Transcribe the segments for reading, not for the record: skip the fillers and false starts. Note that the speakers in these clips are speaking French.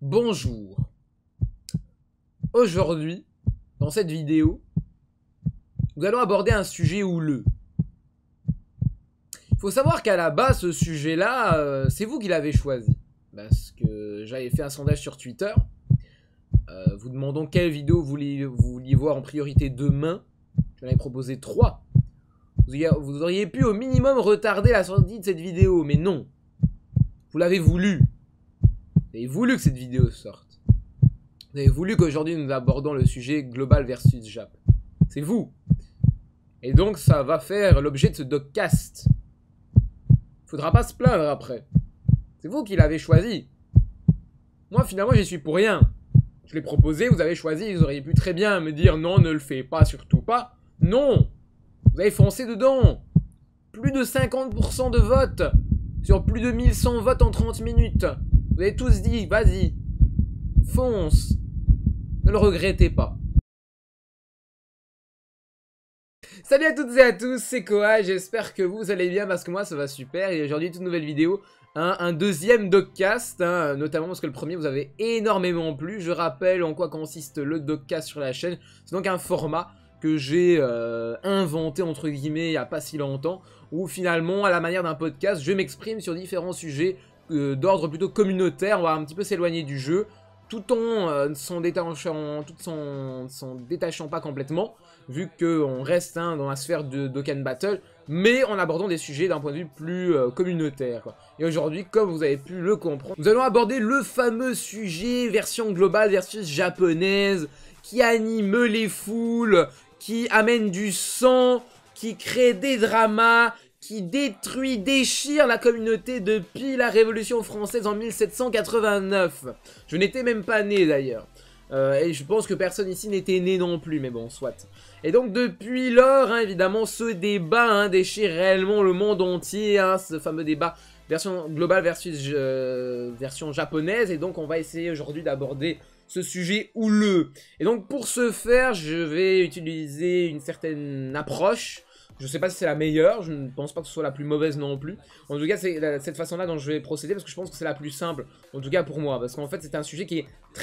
Bonjour. Aujourd'hui, dans cette vidéo, nous allons aborder un sujet houleux. Il faut savoir qu'à la base, ce sujet-là, c'est vous qui l'avez choisi. Parce que j'avais fait un sondage sur Twitter, vous demandant quelle vidéo vous vouliez voir en priorité demain. J'en avais proposé 3. Vous auriez pu au minimum retarder la sortie de cette vidéo, mais non. Vous l'avez voulu. Vous avez voulu que cette vidéo sorte. Vous avez voulu qu'aujourd'hui nous abordons le sujet global versus Jap. C'est vous. Et donc ça va faire l'objet de ce doccast. Faudra pas se plaindre après. C'est vous qui l'avez choisi. Moi finalement j'y suis pour rien. Je l'ai proposé, vous avez choisi, vous auriez pu très bien me dire non, ne le fais pas, surtout pas. Non. Vous avez foncé dedans. Plus de 50% de vote. Sur plus de 1100 votes en 30 minutes. Vous avez tous dit, vas-y. Fonce. Ne le regrettez pas. Salut à toutes et à tous, c'est Koa, j'espère que vous allez bien parce que moi ça va super. Et aujourd'hui, toute nouvelle vidéo, un deuxième doccast, notamment parce que le premier vous avez énormément plu. Je rappelle en quoi consiste le doccast sur la chaîne. C'est donc un format que j'ai inventé entre guillemets il n'y a pas si longtemps, où finalement à la manière d'un podcast je m'exprime sur différents sujets d'ordre plutôt communautaire. On va un petit peu s'éloigner du jeu tout en s'en détachant pas complètement, vu qu'on reste dans la sphère de Dokkan Battle, mais en abordant des sujets d'un point de vue plus communautaire, quoi. Et aujourd'hui, comme vous avez pu le comprendre, nous allons aborder le fameux sujet version globale versus japonaise, qui anime les foules, qui amène du sang, qui crée des dramas, qui détruit, déchire la communauté depuis la Révolution française en 1789. Je n'étais même pas né d'ailleurs. Et je pense que personne ici n'était né non plus, mais bon, soit. Et donc depuis lors, évidemment, ce débat déchire réellement le monde entier, ce fameux débat version globale versus version japonaise. Et donc on va essayer aujourd'hui d'aborder ce sujet houleux. Et donc pour ce faire, je vais utiliser une certaine approche. Je sais pas si c'est la meilleure, je ne pense pas que ce soit la plus mauvaise non plus. En tout cas, c'est cette façon-là dont je vais procéder parce que je pense que c'est la plus simple, en tout cas pour moi. Parce qu'en fait, c'est un sujet qui est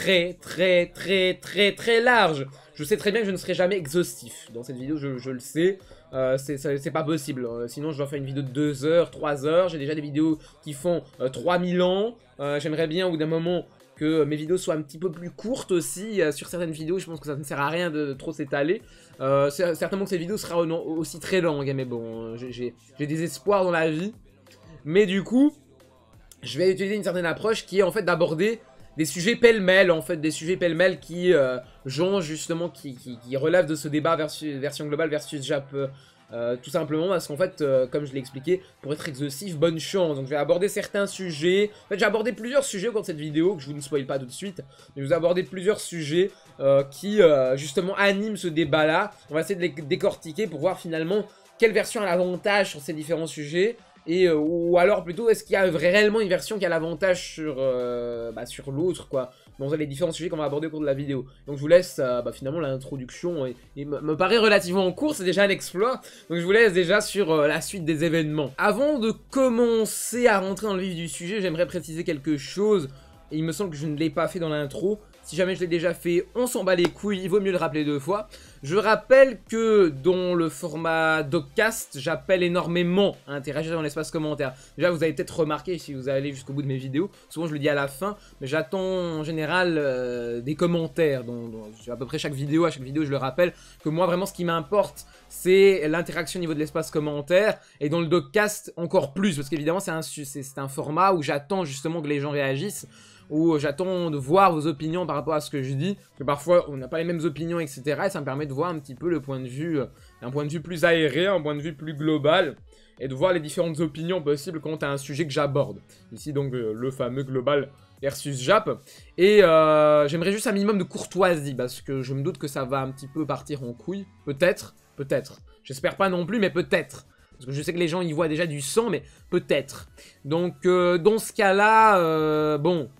très large. Je sais très bien que je ne serai jamais exhaustif dans cette vidéo, je le sais. C'est pas possible, sinon je dois faire une vidéo de 2 heures, 3 heures. J'ai déjà des vidéos qui font 3000 ans. J'aimerais bien au bout d'un moment que mes vidéos soient un petit peu plus courtes aussi. Sur certaines vidéos, je pense que ça ne sert à rien de trop s'étaler. Certainement que cette vidéo sera aussi très longue, mais bon, j'ai des espoirs dans la vie. Mais du coup, je vais utiliser une certaine approche qui est en fait d'aborder des sujets pêle-mêle, en fait, des sujets pêle-mêle qui justement, qui relèvent de ce débat version globale versus Jap. Tout simplement parce qu'en fait, comme je l'ai expliqué, pour être exhaustif, bonne chance. Donc je vais aborder certains sujets. En fait, j'ai abordé plusieurs sujets au cours de cette vidéo, que je vous ne spoil pas tout de suite. Mais je vais aborder plusieurs sujets qui, justement, animent ce débat-là. On va essayer de les décortiquer pour voir finalement quelle version a l'avantage sur ces différents sujets. Et, ou alors plutôt, est-ce qu'il y a réellement une version qui a l'avantage sur l'autre, quoi, dans les différents sujets qu'on va aborder au cours de la vidéo. Donc je vous laisse, finalement, l'introduction me paraît relativement court, c'est déjà un exploit. Donc je vous laisse déjà sur la suite des événements. Avant de commencer à rentrer dans le vif du sujet, j'aimerais préciser quelque chose. Et il me semble que je ne l'ai pas fait dans l'intro. Si jamais je l'ai déjà fait, on s'en bat les couilles, il vaut mieux le rappeler 2 fois. Je rappelle que dans le format doccast, j'appelle énormément à interagir dans l'espace commentaire. Déjà, vous avez peut-être remarqué, si vous allez jusqu'au bout de mes vidéos, souvent je le dis à la fin, mais j'attends en général des commentaires. À peu près chaque vidéo, je le rappelle, que moi vraiment ce qui m'importe, c'est l'interaction au niveau de l'espace commentaire. Et dans le doccast, encore plus, parce qu'évidemment c'est un format où j'attends justement que les gens réagissent, où j'attends de voir vos opinions par rapport à ce que je dis, que parfois on n'a pas les mêmes opinions, etc. Et ça me permet de voir un petit peu le point de vue, un point de vue plus aéré, un point de vue plus global, et de voir les différentes opinions possibles quant à un sujet que j'aborde. Ici donc le fameux global versus Jap. Et j'aimerais juste un minimum de courtoisie, parce que je me doute que ça va un petit peu partir en couille. Peut-être. J'espère pas non plus, mais peut-être. Parce que je sais que les gens y voient déjà du sang, mais peut-être. Donc dans ce cas-là, bon...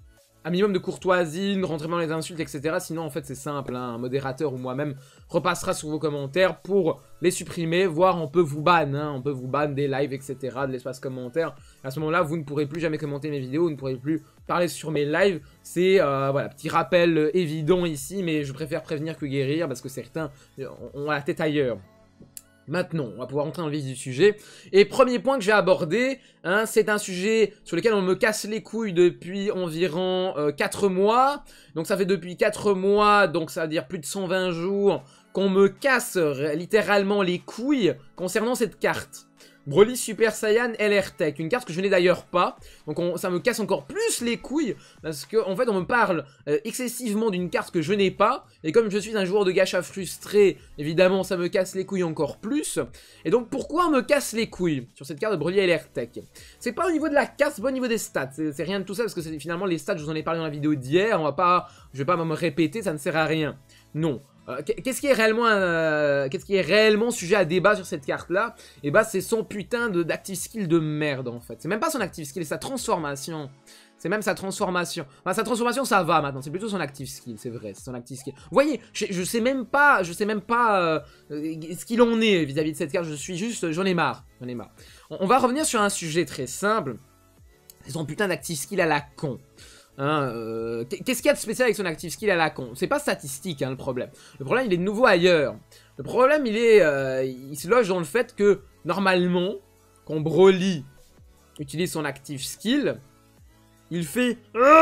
un minimum de courtoisie, ne rentrez pas dans les insultes, etc. Sinon, en fait, c'est simple, hein, un modérateur ou moi-même repassera sur vos commentaires pour les supprimer, voire on peut vous ban, hein, on peut vous ban des lives, etc., de l'espace commentaire. À ce moment-là, vous ne pourrez plus jamais commenter mes vidéos, vous ne pourrez plus parler sur mes lives. C'est, voilà, petit rappel évident ici, mais je préfère prévenir que guérir, parce que certains ont la tête ailleurs. Maintenant, on va pouvoir entrer dans le vif du sujet. Et premier point que j'ai abordé, hein, c'est un sujet sur lequel on me casse les couilles depuis environ 4 mois. Donc ça fait depuis 4 mois, donc ça veut dire plus de 120 jours, qu'on me casse littéralement les couilles concernant cette carte. Broly Super Saiyan LR Tech, une carte que je n'ai d'ailleurs pas, donc ça me casse encore plus les couilles, parce qu'en en fait on me parle excessivement d'une carte que je n'ai pas, et comme je suis un joueur de gacha frustré, évidemment ça me casse les couilles encore plus, et donc pourquoi on me casse les couilles sur cette carte de Broly LR Tech? C'est pas au niveau de la carte, c'est pas au niveau des stats, c'est rien de tout ça, parce que c'est finalement les stats, je vous en ai parlé dans la vidéo d'hier, je vais pas me répéter, ça ne sert à rien, non. Qu'est-ce qui est réellement sujet à débat sur cette carte-là? Et bah c'est son putain d'active skill de merde en fait. C'est même pas son active skill, c'est sa transformation. C'est même sa transformation. Enfin, sa transformation ça va maintenant, c'est plutôt son active skill, c'est vrai, c'est son active skill. Vous voyez, je sais même pas ce qu'il en est vis-à-vis de cette carte, j'en ai marre, On va revenir sur un sujet très simple, c'est son putain d'active skill à la con. Hein, qu'est-ce qu'il y a de spécial avec son active skill à la con? C'est pas statistique hein, le problème. Le problème il est de nouveau ailleurs. Le problème il se loge dans le fait que normalement, quand Broly utilise son active skill, il fait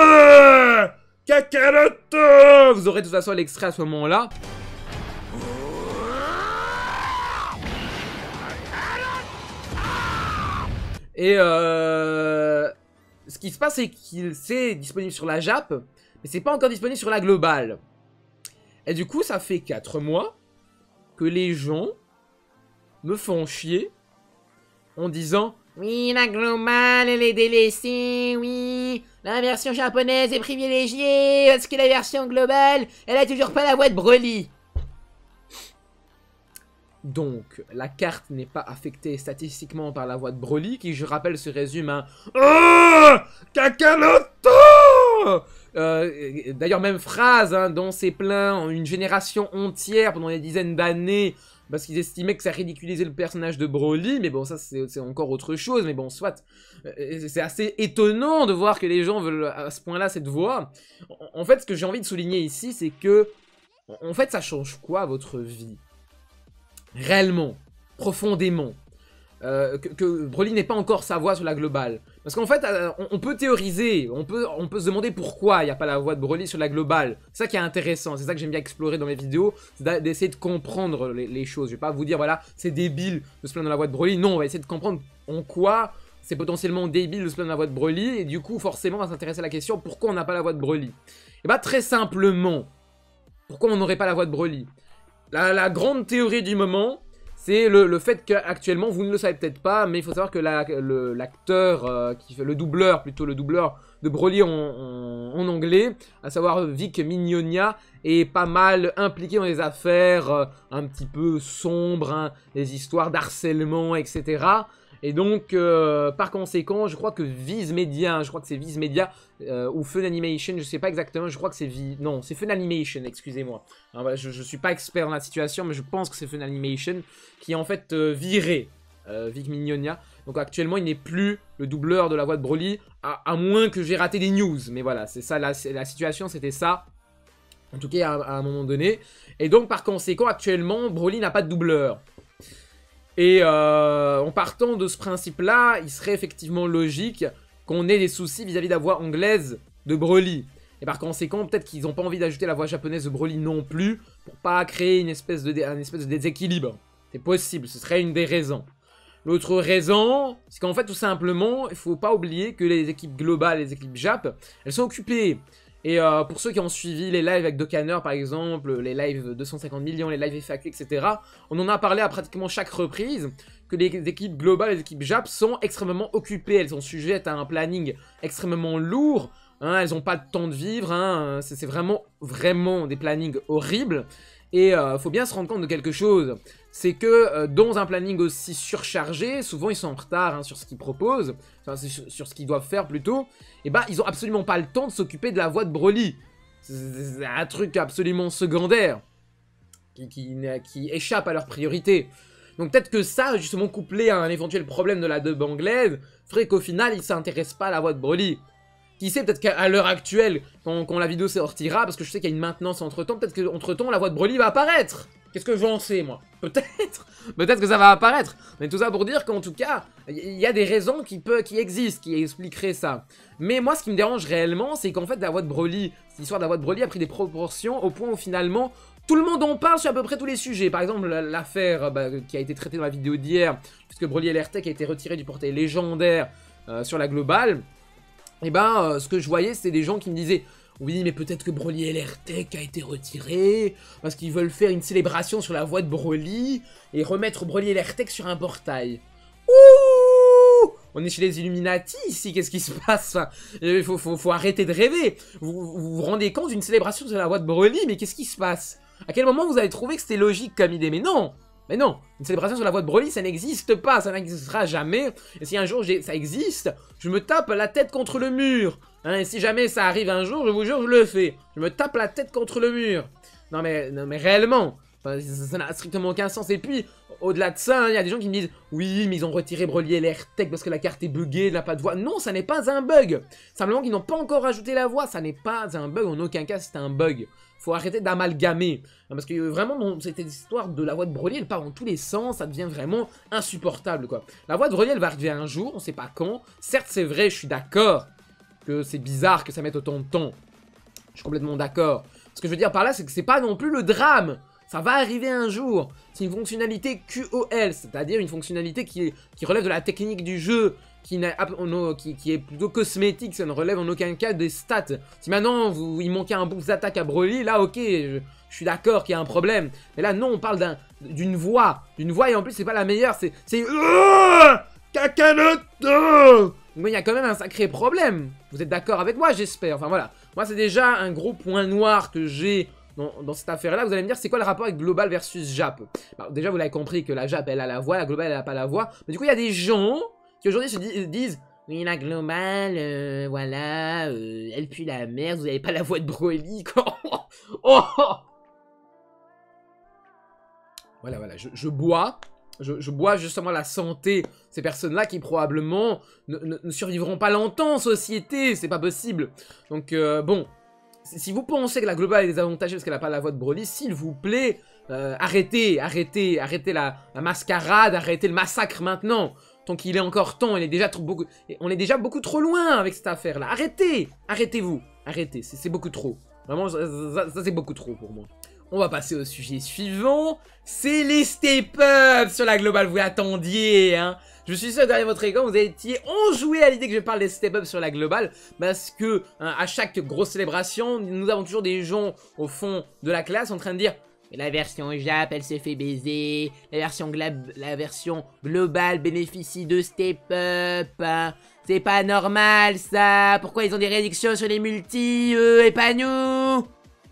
Kakaroto. Vous aurez de toute façon l'extrait à ce moment-là. Et ce qui se passe, c'est qu'il c'est disponible sur la Jap, mais c'est pas encore disponible sur la globale. Et du coup, ça fait 4 mois que les gens me font chier en disant « Oui, la globale, elle est délaissée, oui, la version japonaise est privilégiée, parce que la version globale, elle a toujours pas la voix de Broly. » Donc, la carte n'est pas affectée statistiquement par la voix de Broly, qui, je rappelle, se résume à Kakaroto. D'ailleurs, même phrase, hein, dont s'est plaint une génération entière pendant des dizaines d'années, parce qu'ils estimaient que ça ridiculisait le personnage de Broly, mais bon, ça c'est encore autre chose, mais bon, soit. C'est assez étonnant de voir que les gens veulent à ce point-là cette voix. En fait, ce que j'ai envie de souligner ici, c'est que, en fait, ça change quoi à votre vie? Réellement, profondément, que Broly n'ait pas encore sa voix sur la globale. Parce qu'en fait, on peut théoriser, on peut se demander pourquoi il n'y a pas la voix de Broly sur la globale. C'est ça qui est intéressant, c'est ça que j'aime bien explorer dans mes vidéos, c'est d'essayer de comprendre les choses. Je vais pas vous dire, voilà, c'est débile de se plaindre de la voix de Broly. Non, on va essayer de comprendre en quoi c'est potentiellement débile de se plaindre de la voix de Broly. Et du coup, forcément, on va s'intéresser à la question, pourquoi on n'a pas la voix de Broly? Et bah, très simplement, pourquoi on n'aurait pas la voix de Broly? La grande théorie du moment, c'est le fait qu'actuellement, vous ne le savez peut-être pas, mais il faut savoir que l'acteur qui fait le doubleur de Broly en anglais, à savoir Vic Mignogna, est pas mal impliqué dans des affaires un petit peu sombres, hein, des histoires d'harcèlement, etc. Et donc, par conséquent, je crois que Viz Media, ou Fun Animation, je sais pas exactement, je crois que c'est non, c'est Fun Animation, excusez-moi. Je suis pas expert dans la situation, mais je pense que c'est Fun Animation qui a en fait viré Vic Mignogna. Donc actuellement, il n'est plus le doubleur de la voix de Broly, à moins que j'ai raté des news. Mais voilà, c'est ça, la situation, c'était ça. En tout cas, à un moment donné. Et donc, par conséquent, actuellement, Broly n'a pas de doubleur. Et en partant de ce principe-là, il serait effectivement logique qu'on ait des soucis vis-à-vis de la voix anglaise de Broly. Et par conséquent, peut-être qu'ils n'ont pas envie d'ajouter la voix japonaise de Broly non plus, pour pas créer une espèce de déséquilibre. C'est possible, ce serait une des raisons. L'autre raison, c'est qu'en fait, tout simplement, il faut pas oublier que les équipes globales, les équipes Jap, elles sont occupées. Et pour ceux qui ont suivi les lives avec Dokaner par exemple, les lives 250 millions, les lives FAQ, etc. On en a parlé à pratiquement chaque reprise, que les équipes globales et les équipes Jap sont extrêmement occupées. Elles sont sujettes à un planning extrêmement lourd, hein, elles n'ont pas de temps de vivre, hein, c'est vraiment des plannings horribles. Et faut bien se rendre compte de quelque chose, c'est que dans un planning aussi surchargé, souvent ils sont en retard hein, sur ce qu'ils proposent, enfin sur ce qu'ils doivent faire plutôt, et bah ils ont absolument pas le temps de s'occuper de la voix de Broly. C'est un truc absolument secondaire, qui échappe à leur priorité. Donc peut-être que ça, justement couplé à un éventuel problème de la dub anglaise, ferait qu'au final ils s'intéressent pas à la voix de Broly. Qui sait, peut-être qu'à l'heure actuelle, quand la vidéo sortira, parce que je sais qu'il y a une maintenance entre-temps, peut-être qu'entre-temps, la voix de Broly va apparaître. Qu'est-ce que j'en sais, moi? Peut-être. Peut-être que ça va apparaître. Mais tout ça pour dire qu'en tout cas, il y a des raisons qui existent, qui expliqueraient ça. Mais moi, ce qui me dérange réellement, c'est qu'en fait, la voix de Broly, cette histoire de la voix de Broly a pris des proportions au point où finalement, tout le monde en parle sur à peu près tous les sujets. Par exemple, l'affaire qui a été traitée dans la vidéo d'hier, puisque Broly LRTech a été retiré du portail légendaire sur la globale. Et ben, ce que je voyais, c'était des gens qui me disaient « Oui, mais peut-être que Broly LRTech a été retiré, parce qu'ils veulent faire une célébration sur la voix de Broly, et remettre Broly LRTech sur un portail. » Ouh! On est chez les Illuminati ici, qu'est-ce qui se passe? Enfin, il faut arrêter de rêver. Vous rendez compte d'une célébration sur la voix de Broly, mais qu'est-ce qui se passe? À quel moment vous avez trouvé que c'était logique comme idée? Mais non! Mais non, une célébration sur la voix de Broly, ça n'existe pas, ça n'existera jamais. Et si un jour ça existe, je me tape la tête contre le mur. Hein, et si jamais ça arrive un jour, je vous jure, je le fais. Je me tape la tête contre le mur. Non mais réellement, enfin, ça n'a strictement aucun sens. Et puis, au-delà de ça, il y a des gens qui me disent « Oui, mais ils ont retiré Broly LRTech parce que la carte est buggée, elle n'a pas de voix. » Non, ça n'est pas un bug. Simplement qu'ils n'ont pas encore rajouté la voix, ça n'est pas un bug, en aucun cas c'est un bug. Faut arrêter d'amalgamer. Parce que vraiment, cette histoire de la voix de Broly, elle part dans tous les sens, ça devient vraiment insupportable, quoi. La voix de Broly, elle va arriver un jour, on sait pas quand. Certes, c'est vrai, je suis d'accord que c'est bizarre que ça mette autant de temps. Je suis complètement d'accord. Ce que je veux dire par là, c'est que c'est pas non plus le drame. Ça va arriver un jour. C'est une fonctionnalité QoL, c'est-à-dire une fonctionnalité qui relève de la technique du jeu, qui est plutôt cosmétique, ça ne relève en aucun cas des stats. Si maintenant il manquait un boost d'attaque à Broly, là ok, je suis d'accord qu'il y a un problème. Mais là non, on parle d'une voix. D'une voix et en plus c'est pas la meilleure, c'est... Kakaroto. Mais il y a quand même un sacré problème. Vous êtes d'accord avec moi, j'espère. Enfin voilà, moi c'est déjà un gros point noir que j'ai dans cette affaire-là. Vous allez me dire, c'est quoi le rapport avec Global versus Jap? Bah, déjà, vous l'avez compris que la Jap, elle a la voix, la Global, elle a pas la voix. Mais du coup, il y a des gens qui aujourd'hui se disent oui, la Global, voilà, elle pue la merde, vous avez pas la voix de Broly, quoi. Oh voilà, je bois. Je bois justement la santé de ces personnes-là qui probablement ne survivront pas longtemps en société, c'est pas possible. Donc bon, si vous pensez que la globale est désavantagée parce qu'elle n'a pas la voix de Broly, s'il vous plaît, arrêtez la mascarade, arrêtez le massacre maintenant. Tant qu'il est encore temps, on est déjà beaucoup trop loin avec cette affaire-là. Arrêtez-vous, arrêtez, c'est beaucoup trop. Vraiment, ça c'est beaucoup trop pour moi. On va passer au sujet suivant, c'est les step-up sur la globale, vous attendiez, hein. Je suis sûr que derrière votre écran, vous étiez enjoué à l'idée que je parle des step-up sur la globale, parce que hein, à chaque grosse célébration, nous avons toujours des gens au fond de la classe en train de dire « La version Jap, elle s'est fait baiser, la version globale bénéficie de step-up, hein. C'est pas normal ça, pourquoi ils ont des réductions sur les multis, eux, et pas nous ?»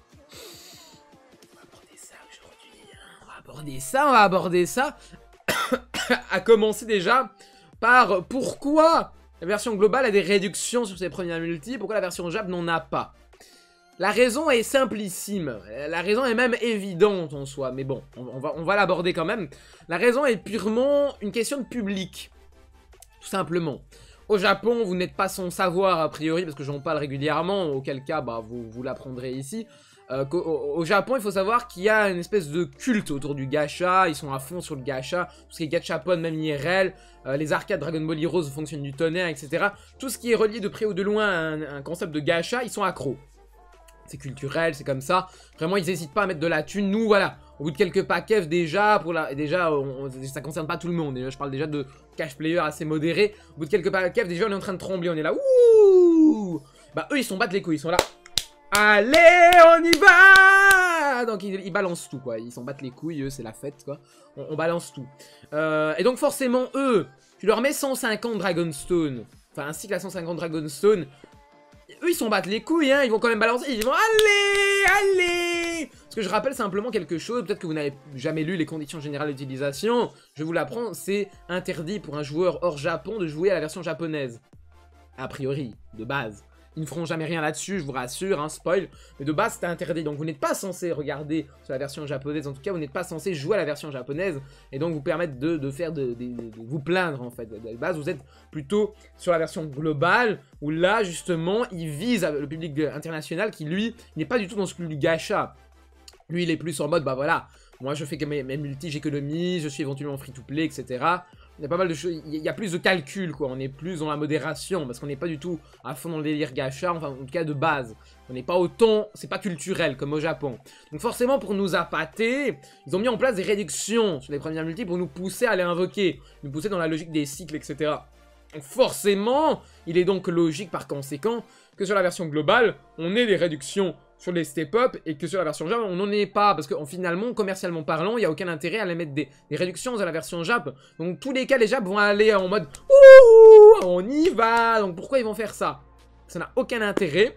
On va aborder ça. À commencer déjà par pourquoi la version globale a des réductions sur ses premières multis, pourquoi la version Jap n'en a pas. La raison est simplissime, la raison est même évidente en soi, mais bon, on va l'aborder quand même. La raison est purement une question de public, tout simplement. Au Japon, vous n'êtes pas sans savoir a priori, parce que j'en parle régulièrement, auquel cas bah, vous l'apprendrez ici. Au Japon, il faut savoir qu'il y a une espèce de culte autour du gacha, ils sont à fond sur le gacha, tout ce qui est gachapon, même IRL, les arcades Dragon Ball Heroes fonctionnent du tonnerre, etc. Tout ce qui est relié de près ou de loin à un concept de gacha, ils sont accros. C'est culturel, c'est comme ça. Vraiment, ils n'hésitent pas à mettre de la thune. Nous, voilà, au bout de quelques paquets déjà, ça concerne pas tout le monde. Déjà, je parle déjà de cash player assez modéré. Au bout de quelques paquets, déjà, on est en train de trembler, on est là. Ouh! Bah, eux, ils sont battent les couilles, ils sont là. Allez, on y va! Donc ils balancent tout, quoi. Ils s'en battent les couilles, eux, c'est la fête, quoi. On balance tout. Et donc forcément, eux, tu leur mets 150 Dragonstone, enfin ainsi que la 150 Dragonstone, eux, ils s'en battent les couilles, hein. Ils vont quand même balancer, ils vont allez! Parce que je rappelle simplement quelque chose, peut-être que vous n'avez jamais lu les conditions générales d'utilisation, je vous l'apprends, c'est interdit pour un joueur hors Japon de jouer à la version japonaise. A priori, de base. Ils ne feront jamais rien là-dessus, je vous rassure, hein, spoil. Mais de base, c'était interdit. Donc vous n'êtes pas censé regarder sur la version japonaise. En tout cas, vous n'êtes pas censé jouer à la version japonaise. Et donc vous permettre de vous plaindre, en fait. De base, vous êtes plutôt sur la version globale. Où là, justement, il vise le public international qui, lui, n'est pas du tout dans ce public gacha. Lui, il est plus en mode, bah voilà, moi je fais que mes multis, j'économise, je suis éventuellement free-to-play, etc. Il y a pas mal de choses, il y a plus de calcul, quoi. On est plus dans la modération, parce qu'on n'est pas du tout à fond dans le délire gacha, enfin, en tout cas de base. On n'est pas autant, c'est pas culturel, comme au Japon. Donc forcément, pour nous appâter, ils ont mis en place des réductions sur les premières multis pour nous pousser à les invoquer, nous pousser dans la logique des cycles, etc. Donc forcément, il est donc logique, par conséquent, que sur la version globale, on ait des réductions sur les step-up et que sur la version Jap, on n'en est pas. Parce que finalement, commercialement parlant, il n'y a aucun intérêt à les mettre des réductions sur la version Jap. Donc, tous les cas, les Jap vont aller en mode ouh, on y va. Donc, pourquoi ils vont faire ça? Ça n'a aucun intérêt.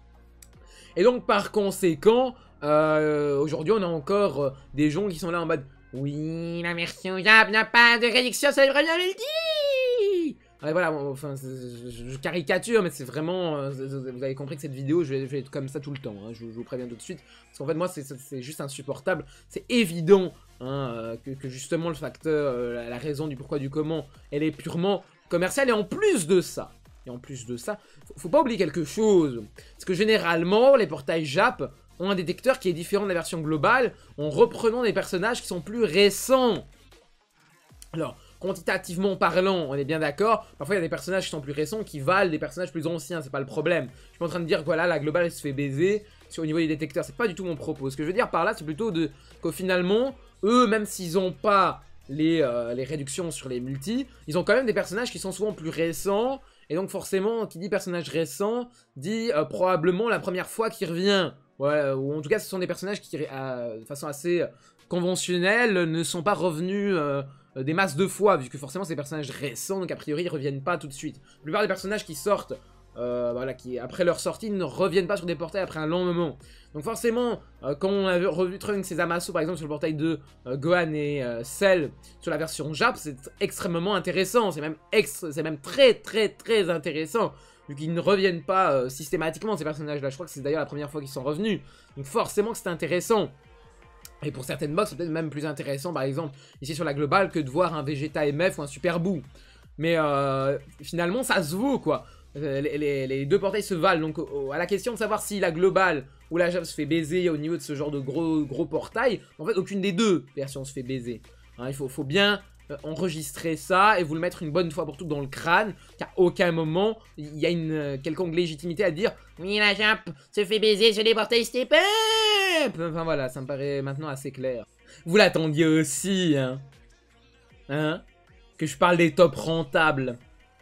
Et donc, par conséquent, aujourd'hui, on a encore des gens qui sont là en mode oui, la version Jap n'a pas de réduction sur les premières multi. Ouais, voilà, enfin, je caricature, mais c'est vraiment... vous avez compris que cette vidéo, je vais être comme ça tout le temps, hein, je vous préviens tout de suite. Parce qu'en fait, moi, c'est juste insupportable. C'est évident hein, que justement, le facteur, la raison du pourquoi, du comment, elle est purement commerciale. Et en plus de ça, faut pas oublier quelque chose. Parce que généralement, les portails Jap ont un détecteur qui est différent de la version globale, en reprenant des personnages qui sont plus récents. Alors... quantitativement parlant, on est bien d'accord. Parfois, il y a des personnages qui sont plus récents qui valent des personnages plus anciens, c'est pas le problème. Je suis pas en train de dire que voilà, la globale elle se fait baiser au niveau des détecteurs, c'est pas du tout mon propos. Ce que je veux dire par là, c'est plutôt qu'au finalement, eux, même s'ils ont pas les réductions sur les multis, ils ont quand même des personnages qui sont souvent plus récents. Et donc forcément, qui dit personnage récent, dit probablement la première fois qu'il revient. Ouais, ou en tout cas, ce sont des personnages qui, de façon assez conventionnelle, ne sont pas revenus... des masses de fois, vu que forcément c'est des personnages récents, donc a priori ils reviennent pas tout de suite. La plupart des personnages qui sortent, voilà, qui après leur sortie ne reviennent pas sur des portails après un long moment. Donc forcément, quand on a revu Trunks et Zamasu par exemple sur le portail de Gohan et Cell sur la version Jap, c'est extrêmement intéressant, c'est même très intéressant. Vu qu'ils ne reviennent pas systématiquement ces personnages-là, je crois que c'est d'ailleurs la première fois qu'ils sont revenus. Donc forcément que c'est intéressant. Et pour certaines box, c'est peut-être même plus intéressant, par exemple, ici sur la globale, que de voir un Vegeta MF ou un Super Boo. Mais finalement, ça se vaut, quoi. Les deux portails se valent. Donc, à la question de savoir si la globale ou la Jap se fait baiser au niveau de ce genre de gros portail, en fait, aucune des deux versions se fait baiser. Hein, il faut bien enregistrer ça et vous le mettre une bonne fois pour toutes dans le crâne, qu'à aucun moment, il y a une quelconque légitimité à dire « Oui, la Jap se fait baiser sur les portails step-up !» Enfin voilà, ça me paraît maintenant assez clair. Vous l'attendiez aussi, hein? Hein? Que je parle des tops rentables.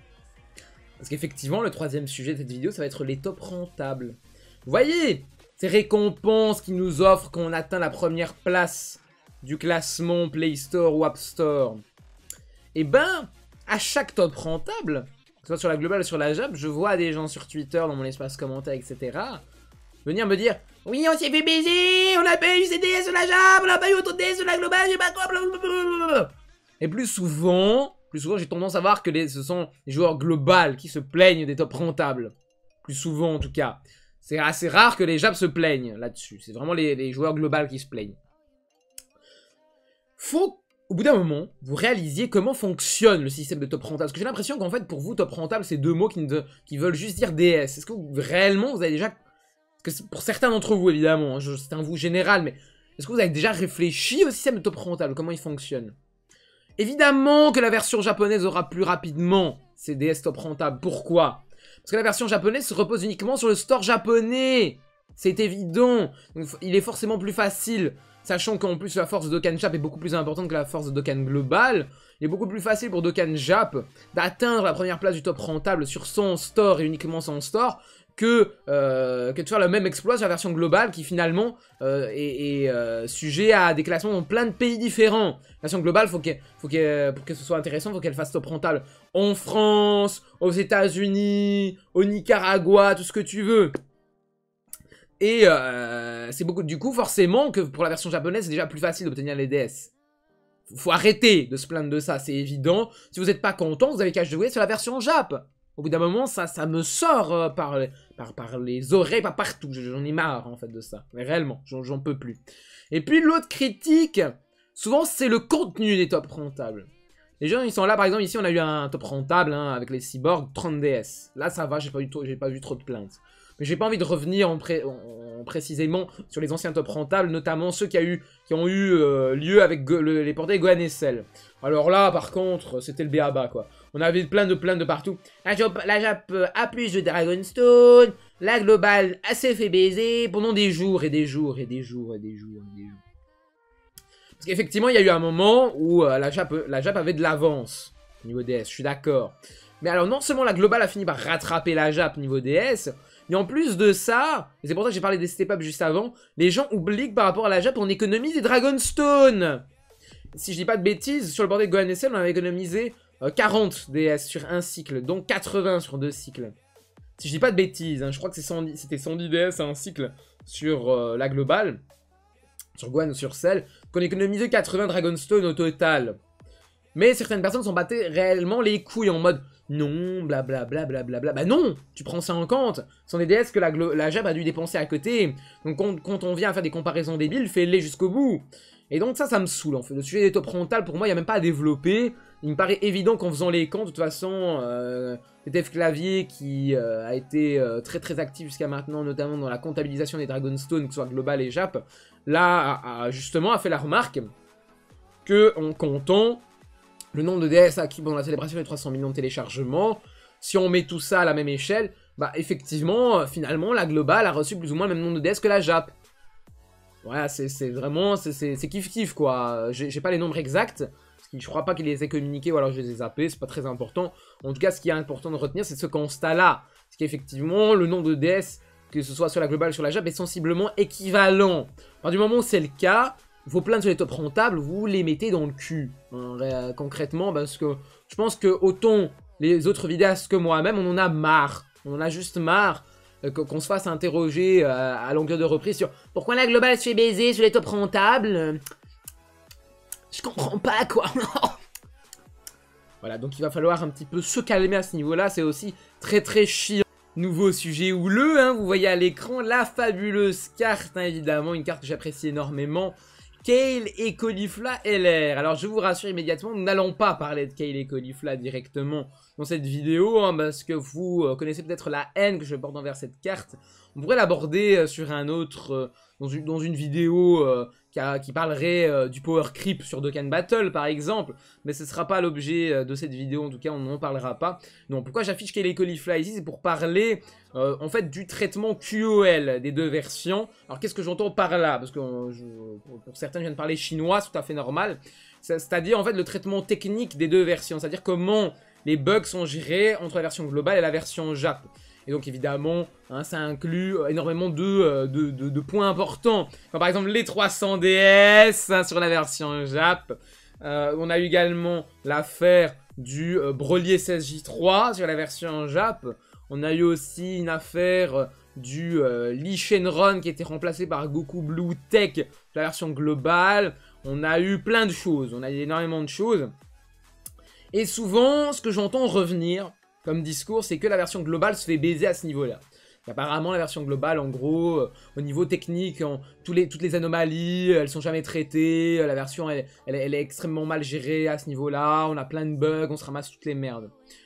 Parce qu'effectivement, le troisième sujet de cette vidéo, ça va être les tops rentables. Vous voyez, ces récompenses qu'ils nous offrent quand on atteint la première place du classement Play Store ou App Store. Et ben, à chaque top rentable, que ce soit sur la globale ou sur la Jap, je vois des gens sur Twitter, dans mon espace commentaire, etc., venir me dire « Oui, on s'est fait baiser, on a pas eu CDS sur la Jap, on a pas eu autant de DS sur la globale, j'ai pas quoi, blablabla. » Et plus souvent, j'ai tendance à voir que ce sont les joueurs globales qui se plaignent des tops rentables. Plus souvent, en tout cas. C'est assez rare que les Jap se plaignent là-dessus. C'est vraiment les joueurs globales qui se plaignent. Faut, au bout d'un moment, vous réalisiez comment fonctionne le système de top rentable. Parce que j'ai l'impression qu'en fait, pour vous, top rentable, c'est deux mots qui veulent juste dire DS. Est-ce que réellement, vous avez déjà... Parce que pour certains d'entre vous, évidemment, hein, c'est un vous général, mais est-ce que vous avez déjà réfléchi au système de top rentable, comment il fonctionne? Évidemment que la version japonaise aura plus rapidement ces DS top rentables. Pourquoi? Parce que la version japonaise se repose uniquement sur le store japonais. C'est évident. Donc, il est forcément plus facile, sachant qu'en plus la force de Dokkan Jap est beaucoup plus importante que la force de Dokkan Global. Il est beaucoup plus facile pour Dokkan Jap d'atteindre la première place du top rentable sur son store et uniquement son store que de faire le même exploit sur la version globale qui finalement est sujet à des classements dans plein de pays différents. La version globale, pour que ce soit intéressant, il faut qu'elle fasse top rentable en France, aux États-Unis, au Nicaragua, tout ce que tu veux. Et c'est beaucoup. Du coup, forcément, que pour la version japonaise, c'est déjà plus facile d'obtenir les DS. Faut arrêter de se plaindre de ça, c'est évident. Si vous n'êtes pas content, vous avez qu'à jouer sur la version Jap. Au bout d'un moment, ça me sort par les oreilles, pas partout. J'en ai marre, en fait, de ça. Mais réellement, j'en peux plus. Et puis, l'autre critique, souvent, c'est le contenu des top rentables. Les gens, ils sont là, par exemple, ici, on a eu un top rentable, hein, avec les cyborgs, 30 DS. Là, ça va, j'ai pas vu trop de plaintes. Mais j'ai pas envie de revenir précisément sur les anciens top rentables, notamment ceux qui ont eu lieu avec les portails Gohan et Cell. Alors là, par contre, c'était le b.a.-ba, quoi. On avait plein de partout. La Jap a plus de Dragonstone, la Global a s'est fait baiser pendant des jours et des jours et des jours et des jours et des jours. Parce qu'effectivement, il y a eu un moment où la Jap avait de l'avance au niveau DS, je suis d'accord. Mais alors, non seulement la Global a fini par rattraper la Jap niveau DS, mais en plus de ça, et c'est pour ça que j'ai parlé des step-up juste avant, les gens oublient que par rapport à la Jap, on économise des Dragonstone. Si je dis pas de bêtises, sur le bordel de Gohan SL, on avait économisé 40 DS sur un cycle, donc 80 sur 2 cycles. Si je dis pas de bêtises, hein, je crois que c'était 110 DS à un cycle sur la Global, sur Gohan ou sur Cell, qu'on économisait 80 Dragonstone au total. Mais certaines personnes s'en battaient réellement les couilles en mode non, blablabla, blablabla. Bah non, tu prends ça en compte. Ce sont des DS que la Jap a dû dépenser à côté. Donc quand on vient à faire des comparaisons débiles, fais-les jusqu'au bout. Et donc ça me saoule en fait. Le sujet des top rentables, pour moi, il n'y a même pas à développer. Il me paraît évident qu'en faisant les camps, de toute façon, TTF Clavier qui a été très actif jusqu'à maintenant, notamment dans la comptabilisation des Dragonstone, que ce soit Global et Jap, là, justement, a fait la remarque que en comptant le nombre de DS acquis pendant la célébration des 300 millions de téléchargements, si on met tout ça à la même échelle, bah effectivement, finalement, la Global a reçu plus ou moins le même nombre de DS que la Jap. Voilà, c'est vraiment, c'est kiff-kiff, quoi. J'ai pas les nombres exacts, parce que je crois pas qu'ils les aient communiqués, ou alors je les ai zappés, c'est pas très important. En tout cas, ce qui est important de retenir, c'est ce constat-là. C'est qu'effectivement, le nombre de DS, que ce soit sur la Global ou sur la Jap, est sensiblement équivalent. Alors, du moment où c'est le cas, vos plaintes sur les top rentables, vous les mettez dans le cul, hein, concrètement, parce que je pense que autant les autres vidéastes que moi-même, on en a marre. On en a juste marre qu'on se fasse interroger à longueur de reprise sur pourquoi la Global se fait baiser sur les top rentables. Je comprends pas, quoi. Voilà, donc il va falloir un petit peu se calmer à ce niveau-là, c'est aussi très chiant. Nouveau sujet houleux, hein, vous voyez à l'écran la fabuleuse carte, hein, évidemment, une carte que j'apprécie énormément. Kale et Caulifla LR. Alors je vous rassure immédiatement, nous n'allons pas parler de Kale et Caulifla directement dans cette vidéo, hein, parce que vous connaissez peut-être la haine que je porte envers cette carte. On pourrait l'aborder sur un autre, dans une vidéo qui parlerait du power creep sur Dokkan Battle par exemple, mais ce ne sera pas l'objet de cette vidéo, en tout cas on n'en parlera pas. Donc pourquoi j'affiche Kale et Caulifla ici, c'est pour parler en fait du traitement QOL des deux versions. Alors qu'est-ce que j'entends par là? Parce que pour certains je viens de parler chinois, c'est tout à fait normal. C'est-à-dire en fait le traitement technique des deux versions, c'est-à-dire comment les bugs sont gérés entre la version globale et la version Jap. Et donc évidemment, hein, ça inclut énormément de points importants. Comme par exemple les 300 DS hein, sur la version Jap. On a eu également l'affaire du Brolier 16J3 sur la version Jap. On a eu aussi une affaire du Lee Shenron qui a été remplacé par Goku Blue Tech sur la version globale. On a eu plein de choses, on a eu énormément de choses. Et souvent, ce que j'entends revenir comme discours, c'est que la version globale se fait baiser à ce niveau-là. Apparemment, la version globale, en gros, au niveau technique, toutes les anomalies, elles sont jamais traitées. La version, elle est extrêmement mal gérée à ce niveau-là. On a plein de bugs, on se ramasse toutes les merdes.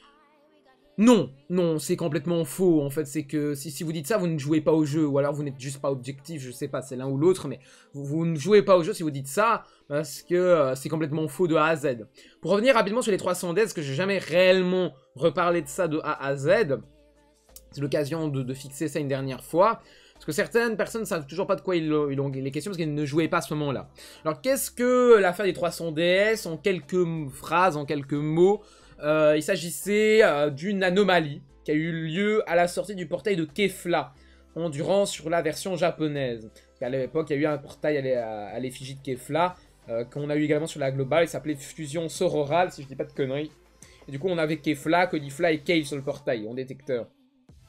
Non, c'est complètement faux. En fait, c'est que si vous dites ça, vous ne jouez pas au jeu. Ou alors vous n'êtes juste pas objectif, je sais pas, c'est l'un ou l'autre. Mais vous ne jouez pas au jeu si vous dites ça, parce que c'est complètement faux de A à Z. Pour revenir rapidement sur les 300 DS, parce que j'ai jamais réellement reparlé de ça de A à Z. C'est l'occasion de fixer ça une dernière fois. Parce que certaines personnes ne savent toujours pas de quoi il est question, parce qu'elles ne jouaient pas à ce moment-là. Alors qu'est-ce que l'affaire des 300 DS, en quelques phrases, en quelques mots? Il s'agissait d'une anomalie qui a eu lieu à la sortie du portail de Kefla, endurant sur la version japonaise. À l'époque, il y a eu un portail à l'effigie de Kefla, qu'on a eu également sur la globale, il s'appelait Fusion Sororal, si je dis pas de conneries. Et du coup, on avait Kefla, Caulifla et Kale sur le portail, en détecteur.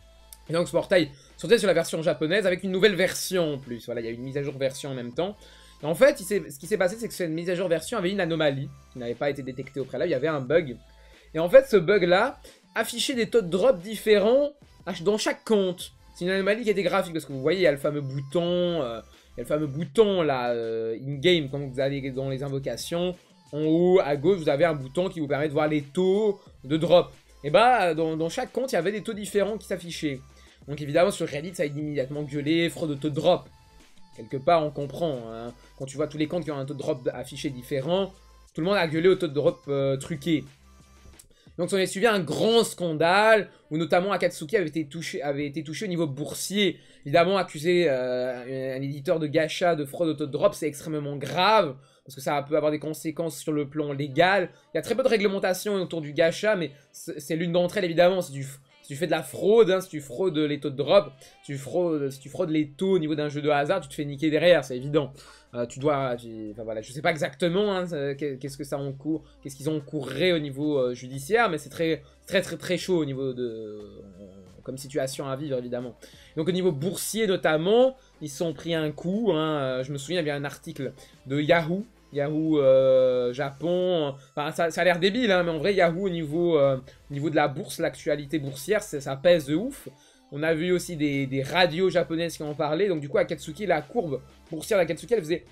Et donc ce portail sortait sur la version japonaise avec une nouvelle version en plus. Voilà, il y a une mise à jour version en même temps. Et en fait, ce qui s'est passé, c'est que cette mise à jour version avait une anomalie qui n'avait pas été détectée au préalable. Il y avait un bug. Et en fait, ce bug-là affichait des taux de drop différents dans chaque compte. C'est une anomalie qui était graphique parce que vous voyez, il y a le fameux bouton, là, in-game, quand vous allez dans les invocations. En haut, à gauche, vous avez un bouton qui vous permet de voir les taux de drop. Et bah, dans chaque compte, il y avait des taux différents qui s'affichaient. Donc évidemment, sur Reddit, ça a été immédiatement gueulé, fraude de taux de drop. Quelque part, on comprend. Hein. Quand tu vois tous les comptes qui ont un taux de drop affiché différent, tout le monde a gueulé au taux de drop truqué. Donc on a suivi un grand scandale, où notamment Akatsuki avait été touché au niveau boursier. Évidemment, accuser un éditeur de gacha de fraude au taux de drop, c'est extrêmement grave. Parce que ça peut avoir des conséquences sur le plan légal. Il y a très peu de réglementation autour du gacha, mais c'est l'une d'entre elles évidemment. Si tu fais de la fraude, hein, si tu fraudes les taux de drop, si tu fraudes les taux au niveau d'un jeu de hasard, tu te fais niquer derrière, c'est évident. Enfin voilà, je sais pas exactement hein, qu'est-ce que ça encourt, qu'est-ce qu'ils encourraient au niveau judiciaire, mais c'est très chaud au niveau comme situation à vivre évidemment. Donc au niveau boursier notamment, ils se sont pris un coup. Hein, je me souviens, il y avait un article de Yahoo Japon, enfin, ça a l'air débile, hein, mais en vrai, Yahoo, au niveau de la bourse, l'actualité boursière, ça pèse de ouf. On a vu aussi des radios japonaises qui en parlaient, donc du coup, Akatsuki, la courbe boursière d'Akatsuki, elle faisait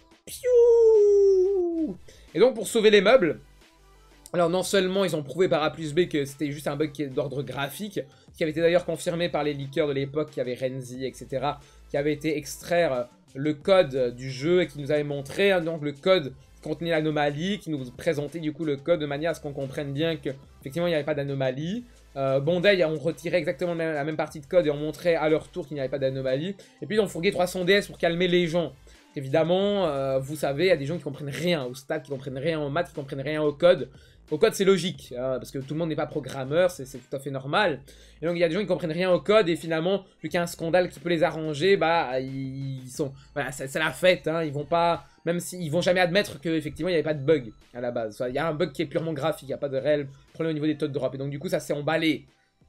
piou. Et donc, pour sauver les meubles, alors non seulement ils ont prouvé par A plus B que c'était juste un bug d'ordre graphique, qui avait été d'ailleurs confirmé par les leakers de l'époque, qui avaient Renzi, etc., qui avait été extraire le code du jeu et qui nous avait montré hein, donc le code qui contenait l'anomalie, qui nous présentait du coup le code de manière à ce qu'on comprenne bien qu'effectivement il n'y avait pas d'anomalie. Bandai ont retiré exactement la même partie de code et ont montré à leur tour qu'il n'y avait pas d'anomalie. Et puis ils ont fourgué 300 DS pour calmer les gens. Évidemment, vous savez, il y a des gens qui comprennent rien au stats, qui comprennent rien en maths, qui comprennent rien au code. Au code, c'est logique, hein, parce que tout le monde n'est pas programmeur, c'est tout à fait normal. Et donc, il y a des gens qui comprennent rien au code, et finalement, vu qu'il y a un scandale qui peut les arranger, bah, ils sont... Voilà, c'est la fête, hein, ils vont pas... Même s'ils vont jamais admettre qu'effectivement, il n'y avait pas de bug, à la base. Il y a un bug qui est purement graphique, il n'y a pas de réel problème au niveau des taux de drop. Et donc, du coup, ça s'est emballé.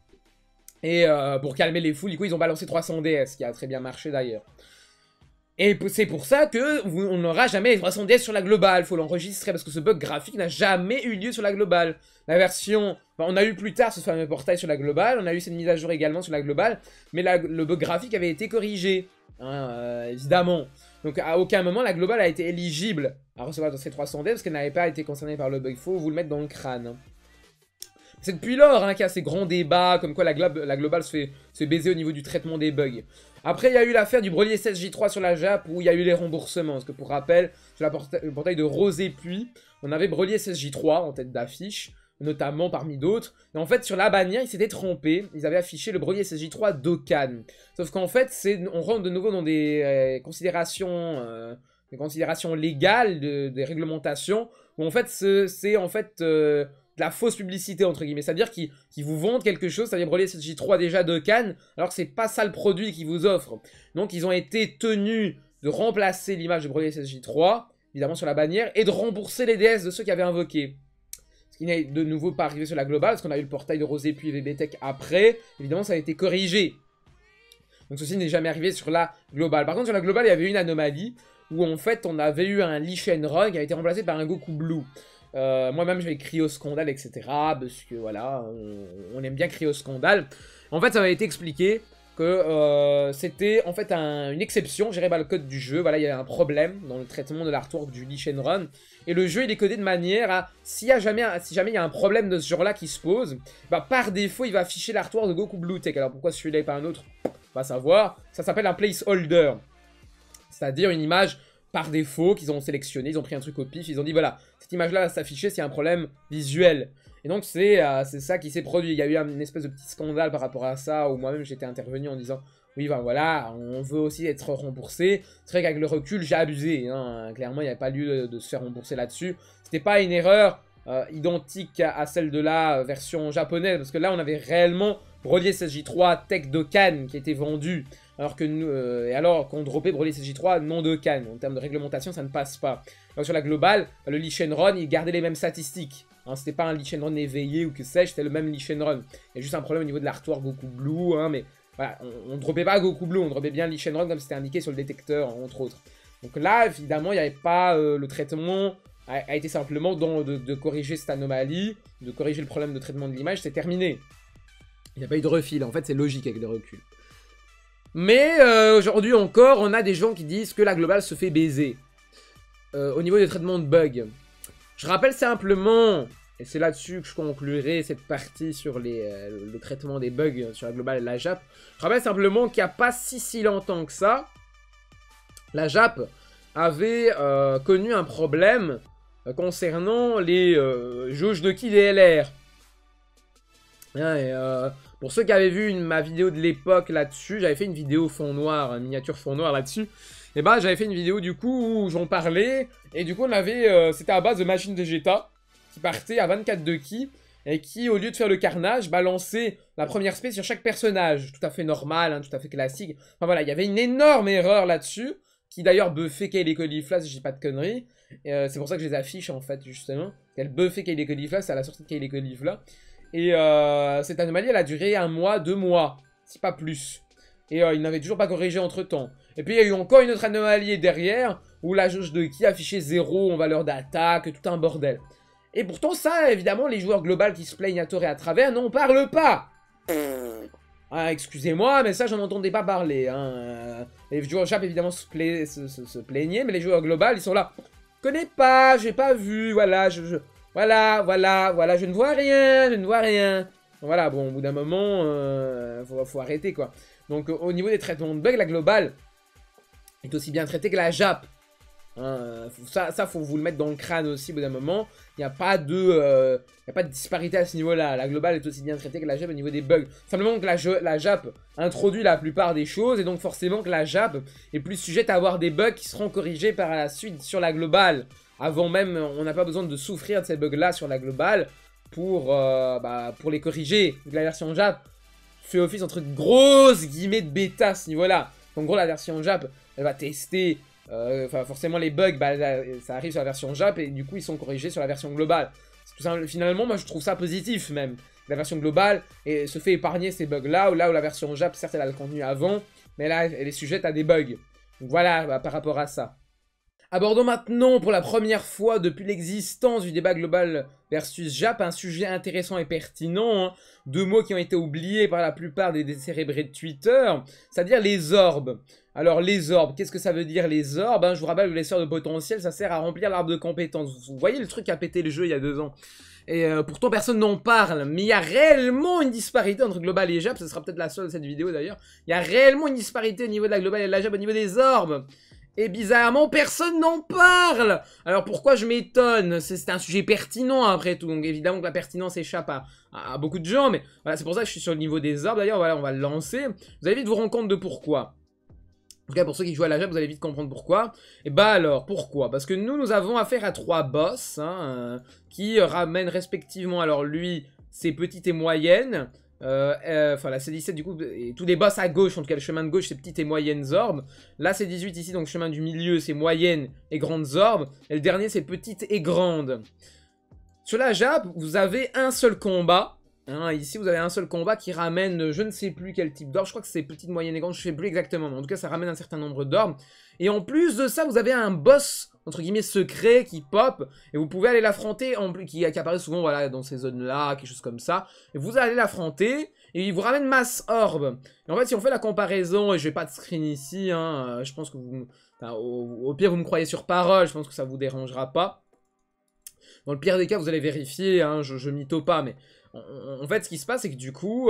Et pour calmer les foules, du coup, ils ont balancé 300 DS, qui a très bien marché, d'ailleurs. Et c'est pour ça qu'on n'aura jamais les 300 DS sur la globale, faut l'enregistrer, parce que ce bug graphique n'a jamais eu lieu sur la globale. La version... on a eu plus tard ce fameux portail sur la globale, on a eu cette mise à jour également sur la globale, mais le bug graphique avait été corrigé, hein, évidemment. Donc à aucun moment la globale a été éligible à recevoir ces 300 DS, parce qu'elle n'avait pas été concernée par le bug, il faut vous le mettre dans le crâne. C'est depuis lors hein, qu'il y a ces grands débats, comme quoi la globale se fait baiser au niveau du traitement des bugs. Après, il y a eu l'affaire du Brelier 16J3 sur la Jap, où il y a eu les remboursements. Parce que pour rappel, sur le portail de Rosé Puy, on avait Brelier 16J3 en tête d'affiche, notamment parmi d'autres. Et en fait, sur la bannière, ils s'étaient trompés. Ils avaient affiché le Brelier 16J3 d'Okan. Sauf qu'en fait, on rentre de nouveau dans des considérations légales, des réglementations, où en fait, c'est en fait... de la fausse publicité entre guillemets, c'est-à-dire qu'ils vous vendent quelque chose, c'est-à-dire Brelier 16J3 déjà de Cannes, alors que c'est pas ça le produit qu'ils vous offrent. Donc ils ont été tenus de remplacer l'image de Brelier 16J3, évidemment sur la bannière, et de rembourser les DS de ceux qui avaient invoqué. Ce qui n'est de nouveau pas arrivé sur la globale, parce qu'on a eu le portail de Rosé puis VBTech après, évidemment ça a été corrigé. Donc ceci n'est jamais arrivé sur la globale. Par contre sur la globale il y avait une anomalie, où en fait on avait eu un Lee Shenron qui a été remplacé par un Goku Blue. Moi-même j'avais crié au scandale, etc. Parce que voilà, on aime bien crier au scandale. En fait, ça avait été expliqué que c'était en fait une exception gérée par le code du jeu. Voilà, il y a un problème dans le traitement de l'artwork du Lee Shenron. Et le jeu, il est codé de manière à, si jamais il y a un problème de ce genre-là qui se pose, bah par défaut, il va afficher l'artwork de Goku Blue Tech. Alors pourquoi celui-là et pas un autre, on va savoir. Ça s'appelle un placeholder. C'est-à-dire une image... par défaut, qu'ils ont sélectionné, ils ont pris un truc au pif, ils ont dit voilà, cette image-là va s'afficher s'il y a un problème visuel. Et donc c'est ça qui s'est produit. Il y a eu une espèce de petit scandale par rapport à ça, où moi-même j'étais intervenu en disant oui ben voilà, on veut aussi être remboursé. C'est vrai qu'avec le recul j'ai abusé, hein. Clairement il n'y avait pas lieu de se faire rembourser là-dessus. C'était pas une erreur identique à celle de la version japonaise, parce que là on avait réellement Brelier 16J3 Tech d'Okan qui était vendu. Alors qu'on dropait Brelier 16J3 non de Cannes. En termes de réglementation, ça ne passe pas. Donc sur la globale, le Lee Shenron, il gardait les mêmes statistiques. Hein, c'était pas un Lee Shenron éveillé ou que sais-je, c'était le même Lee Shenron. Il y a juste un problème au niveau de l'artwork Goku Blue, hein, mais voilà, on dropait pas Goku Blue, on dropait bien Lee Shenron comme c'était indiqué sur le détecteur, entre autres. Donc là, évidemment, il n'y avait pas le traitement, a été simplement de corriger cette anomalie, de corriger le problème de traitement de l'image, c'est terminé. Il n'y a pas eu de refil, en fait, c'est logique avec le recul. Mais aujourd'hui encore, on a des gens qui disent que la globale se fait baiser au niveau des traitements de bugs. Je rappelle simplement, et c'est là-dessus que je conclurai cette partie sur le traitement des bugs sur la globale et la JAP. Je rappelle simplement qu'il n'y a pas si longtemps que ça, la JAP avait connu un problème concernant les jauges de ki DLR. Pour ceux qui avaient vu ma vidéo de l'époque là-dessus, j'avais fait une vidéo fond noir, une miniature fond noir là-dessus. Et bah j'avais fait une vidéo du coup où j'en parlais. Et du coup on avait, c'était à base de machines de Vegeta qui partaient à 24 de ki. Et qui au lieu de faire le carnage, balançait la première spé sur chaque personnage. Tout à fait normal, hein, tout à fait classique. Enfin voilà, il y avait une énorme erreur là-dessus. Qui d'ailleurs buffait Kale et Caulifla si je dis pas de conneries. C'est pour ça que je les affiche en fait justement. Elle buffait Kale et Caulifla, c'est à la sortie de Kale et Caulifla. Et cette anomalie, elle a duré 1 mois, 2 mois, si pas plus. Et il n'avait toujours pas corrigé entre temps. Et puis il y a eu encore une autre anomalie derrière, où la jauge de ki affichait 0 en valeur d'attaque, tout un bordel. Et pourtant ça, évidemment, les joueurs globaux qui se plaignent à tort et à travers n'en parlent pas. Ah, excusez-moi, mais ça, j'en entendais pas parler. Hein. Les joueurs JAP, évidemment, se plaignaient, mais les joueurs globaux, ils sont là. Je connais pas, j'ai pas vu, voilà, voilà, je ne vois rien, je ne vois rien. Voilà, bon, au bout d'un moment, faut arrêter, quoi. Donc, au niveau des traitements de bugs, la globale est aussi bien traitée que la JAP. Ça, faut vous le mettre dans le crâne aussi, au bout d'un moment. Il n'y a pas de disparité à ce niveau-là. La globale est aussi bien traitée que la JAP au niveau des bugs. Simplement que la JAP introduit la plupart des choses, et donc forcément que la JAP est plus sujette à avoir des bugs qui seront corrigés par la suite sur la globale. Avant même, on n'a pas besoin de souffrir de ces bugs-là sur la globale pour les corriger. Donc la version JAP fait office entre grosses guillemets de bêta à ce niveau-là. En gros, la version JAP, elle va tester... forcément les bugs, ça arrive sur la version JAP et du coup ils sont corrigés sur la version globale. Finalement, moi je trouve ça positif même. La version globale se fait épargner ces bugs là où la version JAP, certes elle a le contenu avant, mais là elle est sujette à des bugs. Donc voilà, par rapport à ça. Abordons maintenant pour la première fois depuis l'existence du débat global versus JAP un sujet intéressant et pertinent, hein. 2 mots qui ont été oubliés par la plupart des décérébrés de Twitter, c'est-à-dire les orbes. Alors les orbes, qu'est-ce que ça veut dire les orbes, hein? Je vous rappelle que les sœurs de potentiel, ça sert à remplir l'arbre de compétences. Vous voyez le truc qui a pété le jeu il y a 2 ans. Et pourtant personne n'en parle, mais il y a réellement une disparité entre global et JAP, ce sera peut-être la seule de cette vidéo d'ailleurs. Il y a réellement une disparité au niveau de la global et de la JAP au niveau des orbes. Et bizarrement, personne n'en parle. Alors pourquoi je m'étonne? C'est un sujet pertinent après tout. Donc évidemment que la pertinence échappe à beaucoup de gens. Mais voilà, c'est pour ça que je suis sur le niveau des orbes. D'ailleurs, voilà, on va le lancer. Vous allez vite vous rendre compte de pourquoi. En tout cas, pour ceux qui jouent à la JAP, vous allez vite comprendre pourquoi. Et bah alors, pourquoi? Parce que nous avons affaire à 3 boss, hein, qui ramènent respectivement, alors lui, ses petites et moyennes. Enfin là c'est 17 du coup, et tous les boss à gauche, en tout cas le chemin de gauche c'est petites et moyennes orbes. Là c'est 18 ici, donc le chemin du milieu c'est moyennes et grandes orbes. Et le dernier c'est petites et grandes. Sur la JAP vous avez un seul combat, hein, ici vous avez un seul combat qui ramène je ne sais plus quel type d'orbe. Je crois que c'est petites, moyennes et grandes, je ne sais plus exactement, mais en tout cas ça ramène un certain nombre d'orbes. Et en plus de ça vous avez un boss entre guillemets secret qui pop, et vous pouvez aller l'affronter, qui apparaît souvent voilà, dans ces zones-là, quelque chose comme ça. Et vous allez l'affronter, et il vous ramène masse orbe. Et en fait, si on fait la comparaison, et je vais pas de screen ici, hein, je pense que vous... Enfin, au pire, vous me croyez sur parole, je pense que ça vous dérangera pas. Dans le pire des cas, vous allez vérifier, hein, je mytho pas, mais... En fait, ce qui se passe, c'est que du coup,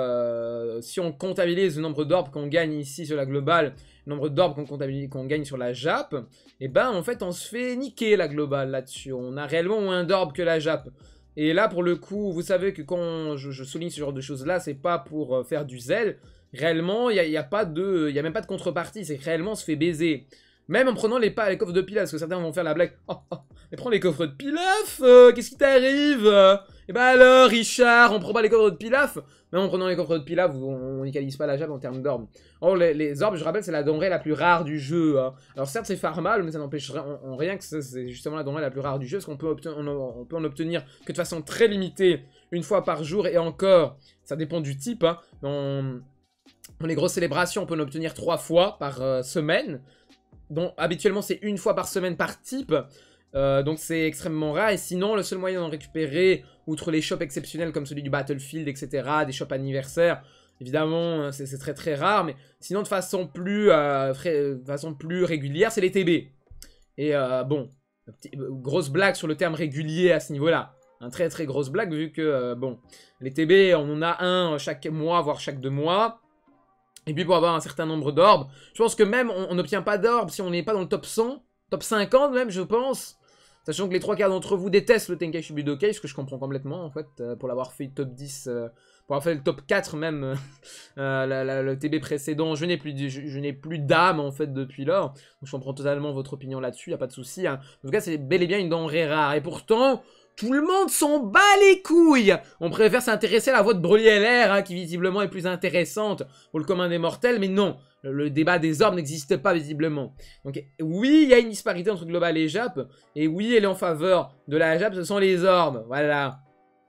si on comptabilise le nombre d'orbes qu'on gagne ici sur la globale, le nombre d'orbes qu'on gagne sur la JAP, et ben en fait, on se fait niquer la globale là-dessus. On a réellement moins d'orbes que la JAP. Et là, pour le coup, vous savez que quand je souligne ce genre de choses-là, c'est pas pour faire du zèle. Réellement, il n'y a même pas de contrepartie. C'est que réellement, on se fait baiser. Même en prenant les coffres de pilaf, parce que certains vont faire la blague. Oh, mais prends les coffres de pilaf, qu'est-ce qui t'arrive? Et bah alors, Richard, on prend pas les coffres de pilaf? Même en prenant les coffres de pilaf, on n'égalise pas la JAP en termes d'orbes. Or, les orbes, je rappelle, c'est la denrée la plus rare du jeu. Hein. Alors certes, c'est farmable, mais ça n'empêche en rien que c'est justement la denrée la plus rare du jeu, parce qu'on peut, on peut en obtenir que de façon très limitée, une fois par jour, et encore, ça dépend du type. Hein. Dans les grosses célébrations, on peut en obtenir 3 fois par semaine. Donc habituellement c'est une fois par semaine par type. Donc c'est extrêmement rare. Et sinon, le seul moyen d'en récupérer, outre les shops exceptionnels comme celui du Battlefield, etc., des shops anniversaires, évidemment c'est très très rare. Mais sinon de façon plus régulière, c'est les TB. Et bon, grosse blague sur le terme régulier à ce niveau-là. Un très très grosse blague vu que, bon, les TB, on en a un chaque mois, voire chaque 2 mois. Et puis pour avoir un certain nombre d'orbes, je pense que même on n'obtient pas d'orbes si on n'est pas dans le top 100, top 50 même, je pense. Sachant que les 3 quarts d'entre vous détestent le Tenkaichi Budokai, ce que je comprends complètement en fait, pour l'avoir fait top 10, pour avoir fait le top 4 même, le TB précédent, je n'ai plus d'âme en fait depuis lors. Donc je comprends totalement votre opinion là-dessus, y a pas de souci. Hein. En tout cas, c'est bel et bien une denrée rare. Et pourtant, tout le monde s'en bat les couilles. On préfère s'intéresser à la voix de Broly LR, hein, qui visiblement est plus intéressante pour le commun des mortels, mais non. Le débat des orbes n'existe pas visiblement. Donc oui, il y a une disparité entre Global et Jap, et oui, elle est en faveur de la Jap, ce sont les orbes, voilà.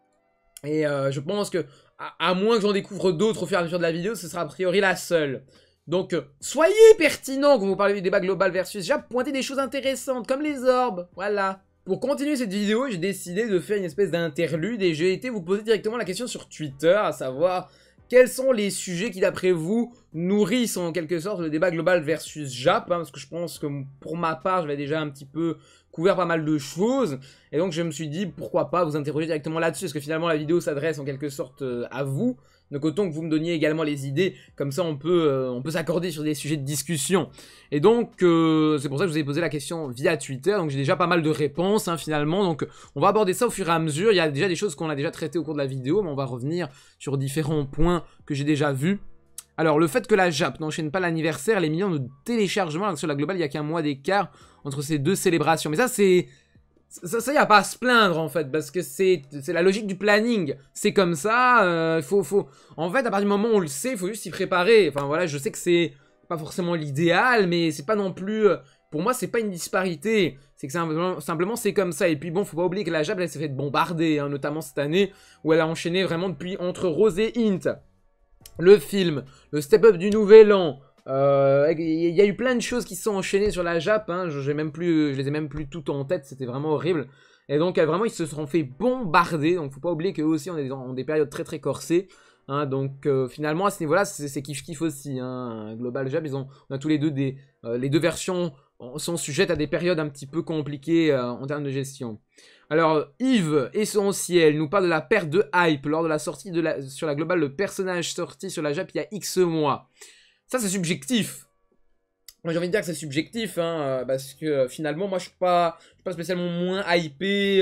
Et je pense que, à moins que j'en découvre d'autres au fur et à mesure de la vidéo, ce sera a priori la seule. Donc, soyez pertinents quand vous parlez du débat Global versus Jap, pointez des choses intéressantes, comme les orbes, voilà. Pour continuer cette vidéo, j'ai décidé de faire une espèce d'interlude et j'ai été vous poser directement la question sur Twitter, à savoir quels sont les sujets qui d'après vous nourrissent en quelque sorte le débat global versus Jap, hein, parce que je pense que pour ma part, j'avais déjà un petit peu couvert pas mal de choses, et donc je me suis dit pourquoi pas vous interroger directement là-dessus, parce que finalement la vidéo s'adresse en quelque sorte à vous. Donc autant que vous me donniez également les idées, comme ça on peut s'accorder sur des sujets de discussion. Et donc c'est pour ça que je vous ai posé la question via Twitter, donc j'ai déjà pas mal de réponses hein, finalement, donc on va aborder ça au fur et à mesure. Il y a déjà des choses qu'on a déjà traitées au cours de la vidéo, mais on va revenir sur différents points que j'ai déjà vus. Alors le fait que la Jap n'enchaîne pas l'anniversaire, les millions de téléchargements, alors que sur la globale il n'y a qu'un mois d'écart entre ces deux célébrations. Mais ça c'est... Ça y a pas à se plaindre en fait, parce que c'est la logique du planning. C'est comme ça, en fait, à partir du moment où on le sait, il faut juste s'y préparer. Enfin voilà, je sais que c'est pas forcément l'idéal, mais c'est pas non plus... Pour moi, c'est pas une disparité. C'est que simplement c'est comme ça. Et puis bon, faut pas oublier que la Jap, elle s'est fait bombarder, hein, notamment cette année, où elle a enchaîné vraiment depuis entre Rose et Int. Le film, le step-up du Nouvel An... Il y a eu plein de choses qui se sont enchaînées sur la Jap, hein, je les ai même plus toutes en tête, c'était vraiment horrible. Et donc vraiment ils se sont fait bombarder, donc faut pas oublier qu'eux aussi on est dans des périodes très très corsées. Hein, donc finalement à ce niveau là c'est kiff kiff aussi, hein. Global Jap, on a tous les deux les deux versions sont sujettes à des périodes un petit peu compliquées en termes de gestion. Alors, Yves Essentiel nous parle de la perte de hype lors de la sortie sur la globale, le personnage sorti sur la Jap il y a X mois. Ça, c'est subjectif. Moi, j'ai envie de dire que c'est subjectif, hein, parce que finalement, moi, je suis pas spécialement moins hypé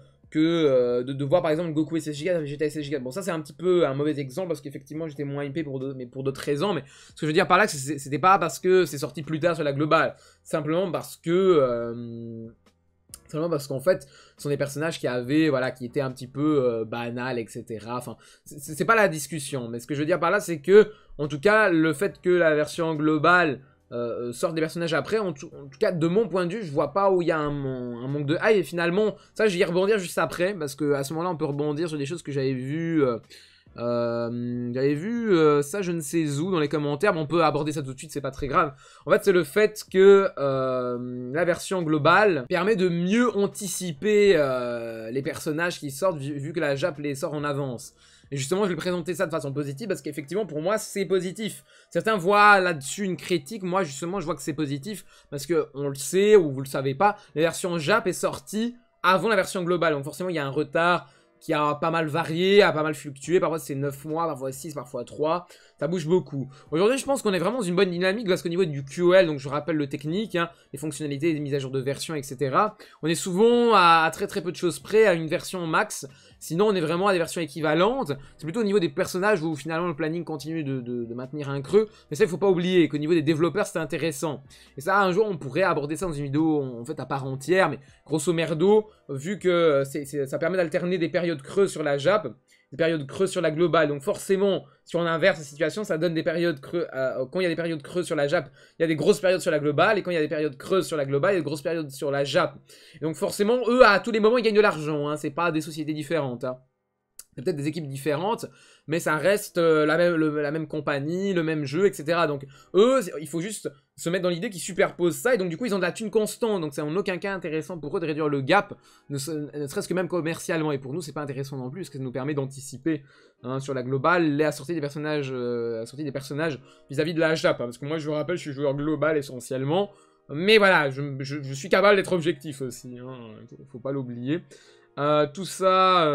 que de voir, par exemple, Goku SSJ4 avec GTA SSJ4. Bon, ça, c'est un petit peu un mauvais exemple, parce qu'effectivement, j'étais moins hypé pour d'autres raisons. Mais ce que je veux dire par là, c'était pas parce que c'est sorti plus tard sur la globale. Simplement parce que... Seulement parce qu'en fait, ce sont des personnages qui avaient, voilà, qui étaient un petit peu banals, etc. Enfin, c'est pas la discussion, mais ce que je veux dire par là, c'est que, en tout cas, le fait que la version globale sorte des personnages après, en tout cas, de mon point de vue, je vois pas où il y a un manque de hype, et finalement, ça, je vais y rebondir juste après, parce qu'à ce moment-là, on peut rebondir sur des choses que j'avais vues... ça je ne sais où dans les commentaires, mais on peut aborder ça tout de suite, c'est pas très grave. En fait c'est le fait que la version globale permet de mieux anticiper les personnages qui sortent vu que la Jap les sort en avance. Et justement je vais présenter ça de façon positive parce qu'effectivement pour moi c'est positif. Certains voient là-dessus une critique, moi justement je vois que c'est positif parce que on le sait ou vous le savez pas, la version Jap est sortie avant la version globale, donc forcément il y a un retard qui a pas mal varié, a pas mal fluctué, parfois c'est 9 mois, parfois 6, parfois 3, ça bouge beaucoup. Aujourd'hui je pense qu'on est vraiment dans une bonne dynamique parce qu'au niveau du QL, donc je rappelle le technique, hein, les fonctionnalités, les mises à jour de version, etc. On est souvent à très peu de choses près, à une version max, sinon on est vraiment à des versions équivalentes. C'est plutôt au niveau des personnages où finalement le planning continue de maintenir un creux, mais ça il faut pas oublier qu'au niveau des développeurs c'est intéressant. Et ça un jour on pourrait aborder ça dans une vidéo en fait à part entière, mais grosso merdo, vu que ça permet d'alterner des périodes creuses sur la Jap, des périodes creuses sur la globale, donc forcément si on inverse la situation ça donne des périodes creuses, quand il y a des périodes creuses sur la Jap, il y a des grosses périodes sur la globale, et quand il y a des périodes creuses sur la globale, il y a des grosses périodes sur la Jap. Et donc forcément eux à tous les moments ils gagnent de l'argent, hein, c'est pas des sociétés différentes, hein. peut-être des équipes différentes, mais ça reste la même compagnie, le même jeu, etc. Donc eux, il faut juste se mettre dans l'idée qu'ils superposent ça, et donc du coup ils ont de la thune constante, donc c'est en aucun cas intéressant pour eux de réduire le gap, ne serait-ce que même commercialement, et pour nous c'est pas intéressant non plus, parce que ça nous permet d'anticiper hein, sur la globale la sortie des personnages vis-à-vis de la Jap, hein, parce que moi je vous rappelle je suis joueur global essentiellement, mais voilà, je suis capable d'être objectif aussi, hein, faut pas l'oublier. Tout ça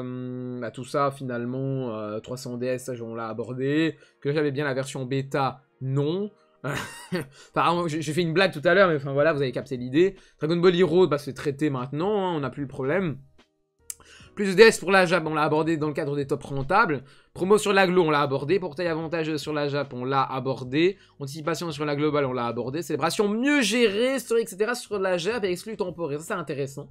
finalement, 300DS, ça on l'a abordé. Que j'avais bien la version bêta, non. Enfin, j'ai fait une blague tout à l'heure, mais enfin voilà, vous avez capté l'idée. Dragon Ball Heroes, bah, c'est traité maintenant, hein, on n'a plus le problème. Plus DS pour la Jap, on l'a abordé dans le cadre des top rentables. Promo sur la Glo, on l'a abordé. Portail avantageux sur la Jap, on l'a abordé. Anticipation sur la globale, on l'a abordé. Célébration mieux gérée, story, etc. sur la Jap et exclu temporaire. Ça, c'est intéressant.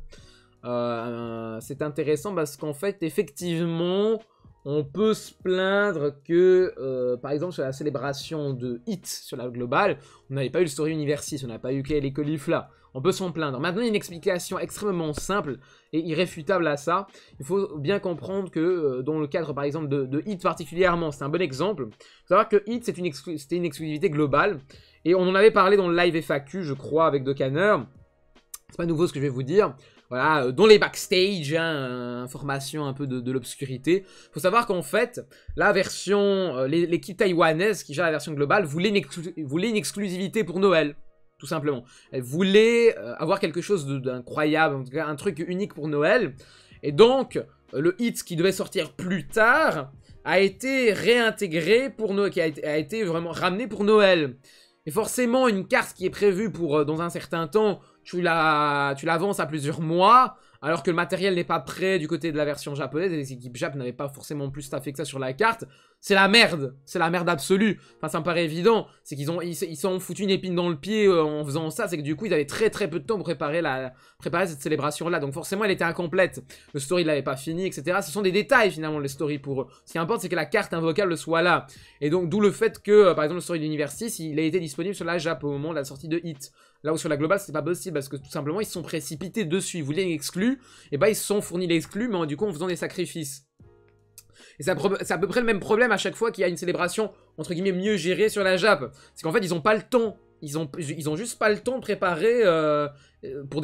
C'est intéressant parce qu'en fait, effectivement, on peut se plaindre que, par exemple, sur la célébration de Hit sur la globale, on n'avait pas eu le story Universis, on n'a pas eu les colifs là. On peut s'en plaindre. Maintenant, il y a une explication extrêmement simple et irréfutable à ça. Il faut bien comprendre que, dans le cadre, par exemple, de Hit particulièrement, c'est un bon exemple. Il faut savoir que Hit, c'était une exclusivité globale. Et on en avait parlé dans le live FAQ, je crois, avec Dokaner. C'est pas nouveau ce que je vais vous dire. Voilà, dans les backstage, hein, information un peu de l'obscurité. Il faut savoir qu'en fait, la version, l'équipe taïwanaise qui gère la version globale voulait une exclusivité pour Noël. Tout simplement. Elle voulait avoir quelque chose d'incroyable, en tout cas un truc unique pour Noël. Et donc, le hit qui devait sortir plus tard a été réintégré pour Noël, qui a été vraiment ramené pour Noël. Et forcément, une carte qui est prévue pour dans un certain temps, tu l'avances à plusieurs mois, alors que le matériel n'est pas prêt du côté de la version japonaise, et les équipes Jap n'avaient pas forcément plus staffé que ça sur la carte. C'est la merde absolue. Enfin, ça me paraît évident. C'est qu'ils s'en foutu une épine dans le pied en faisant ça. C'est que du coup, ils avaient très peu de temps pour préparer cette célébration-là. Donc forcément, elle était incomplète. Le story, il l'avait pas fini, etc. Ce sont des détails, finalement, les stories pour eux. Ce qui importe, c'est que la carte invocable soit là. Et donc, d'où le fait que, par exemple, le story de l'Universis, il a été disponible sur la Jap au moment de la sortie de Hit. Là où sur la globale, c'est pas possible parce que tout simplement, ils se sont précipités dessus. Ils voulaient l'exclu, et bah, ils se sont fournis l'exclu, mais du coup, en faisant des sacrifices. Et c'est à peu près le même problème à chaque fois qu'il y a une célébration, entre guillemets, mieux gérée sur la Jap. C'est qu'en fait, ils ont pas le temps. Ils ont juste pas le temps de préparer pour des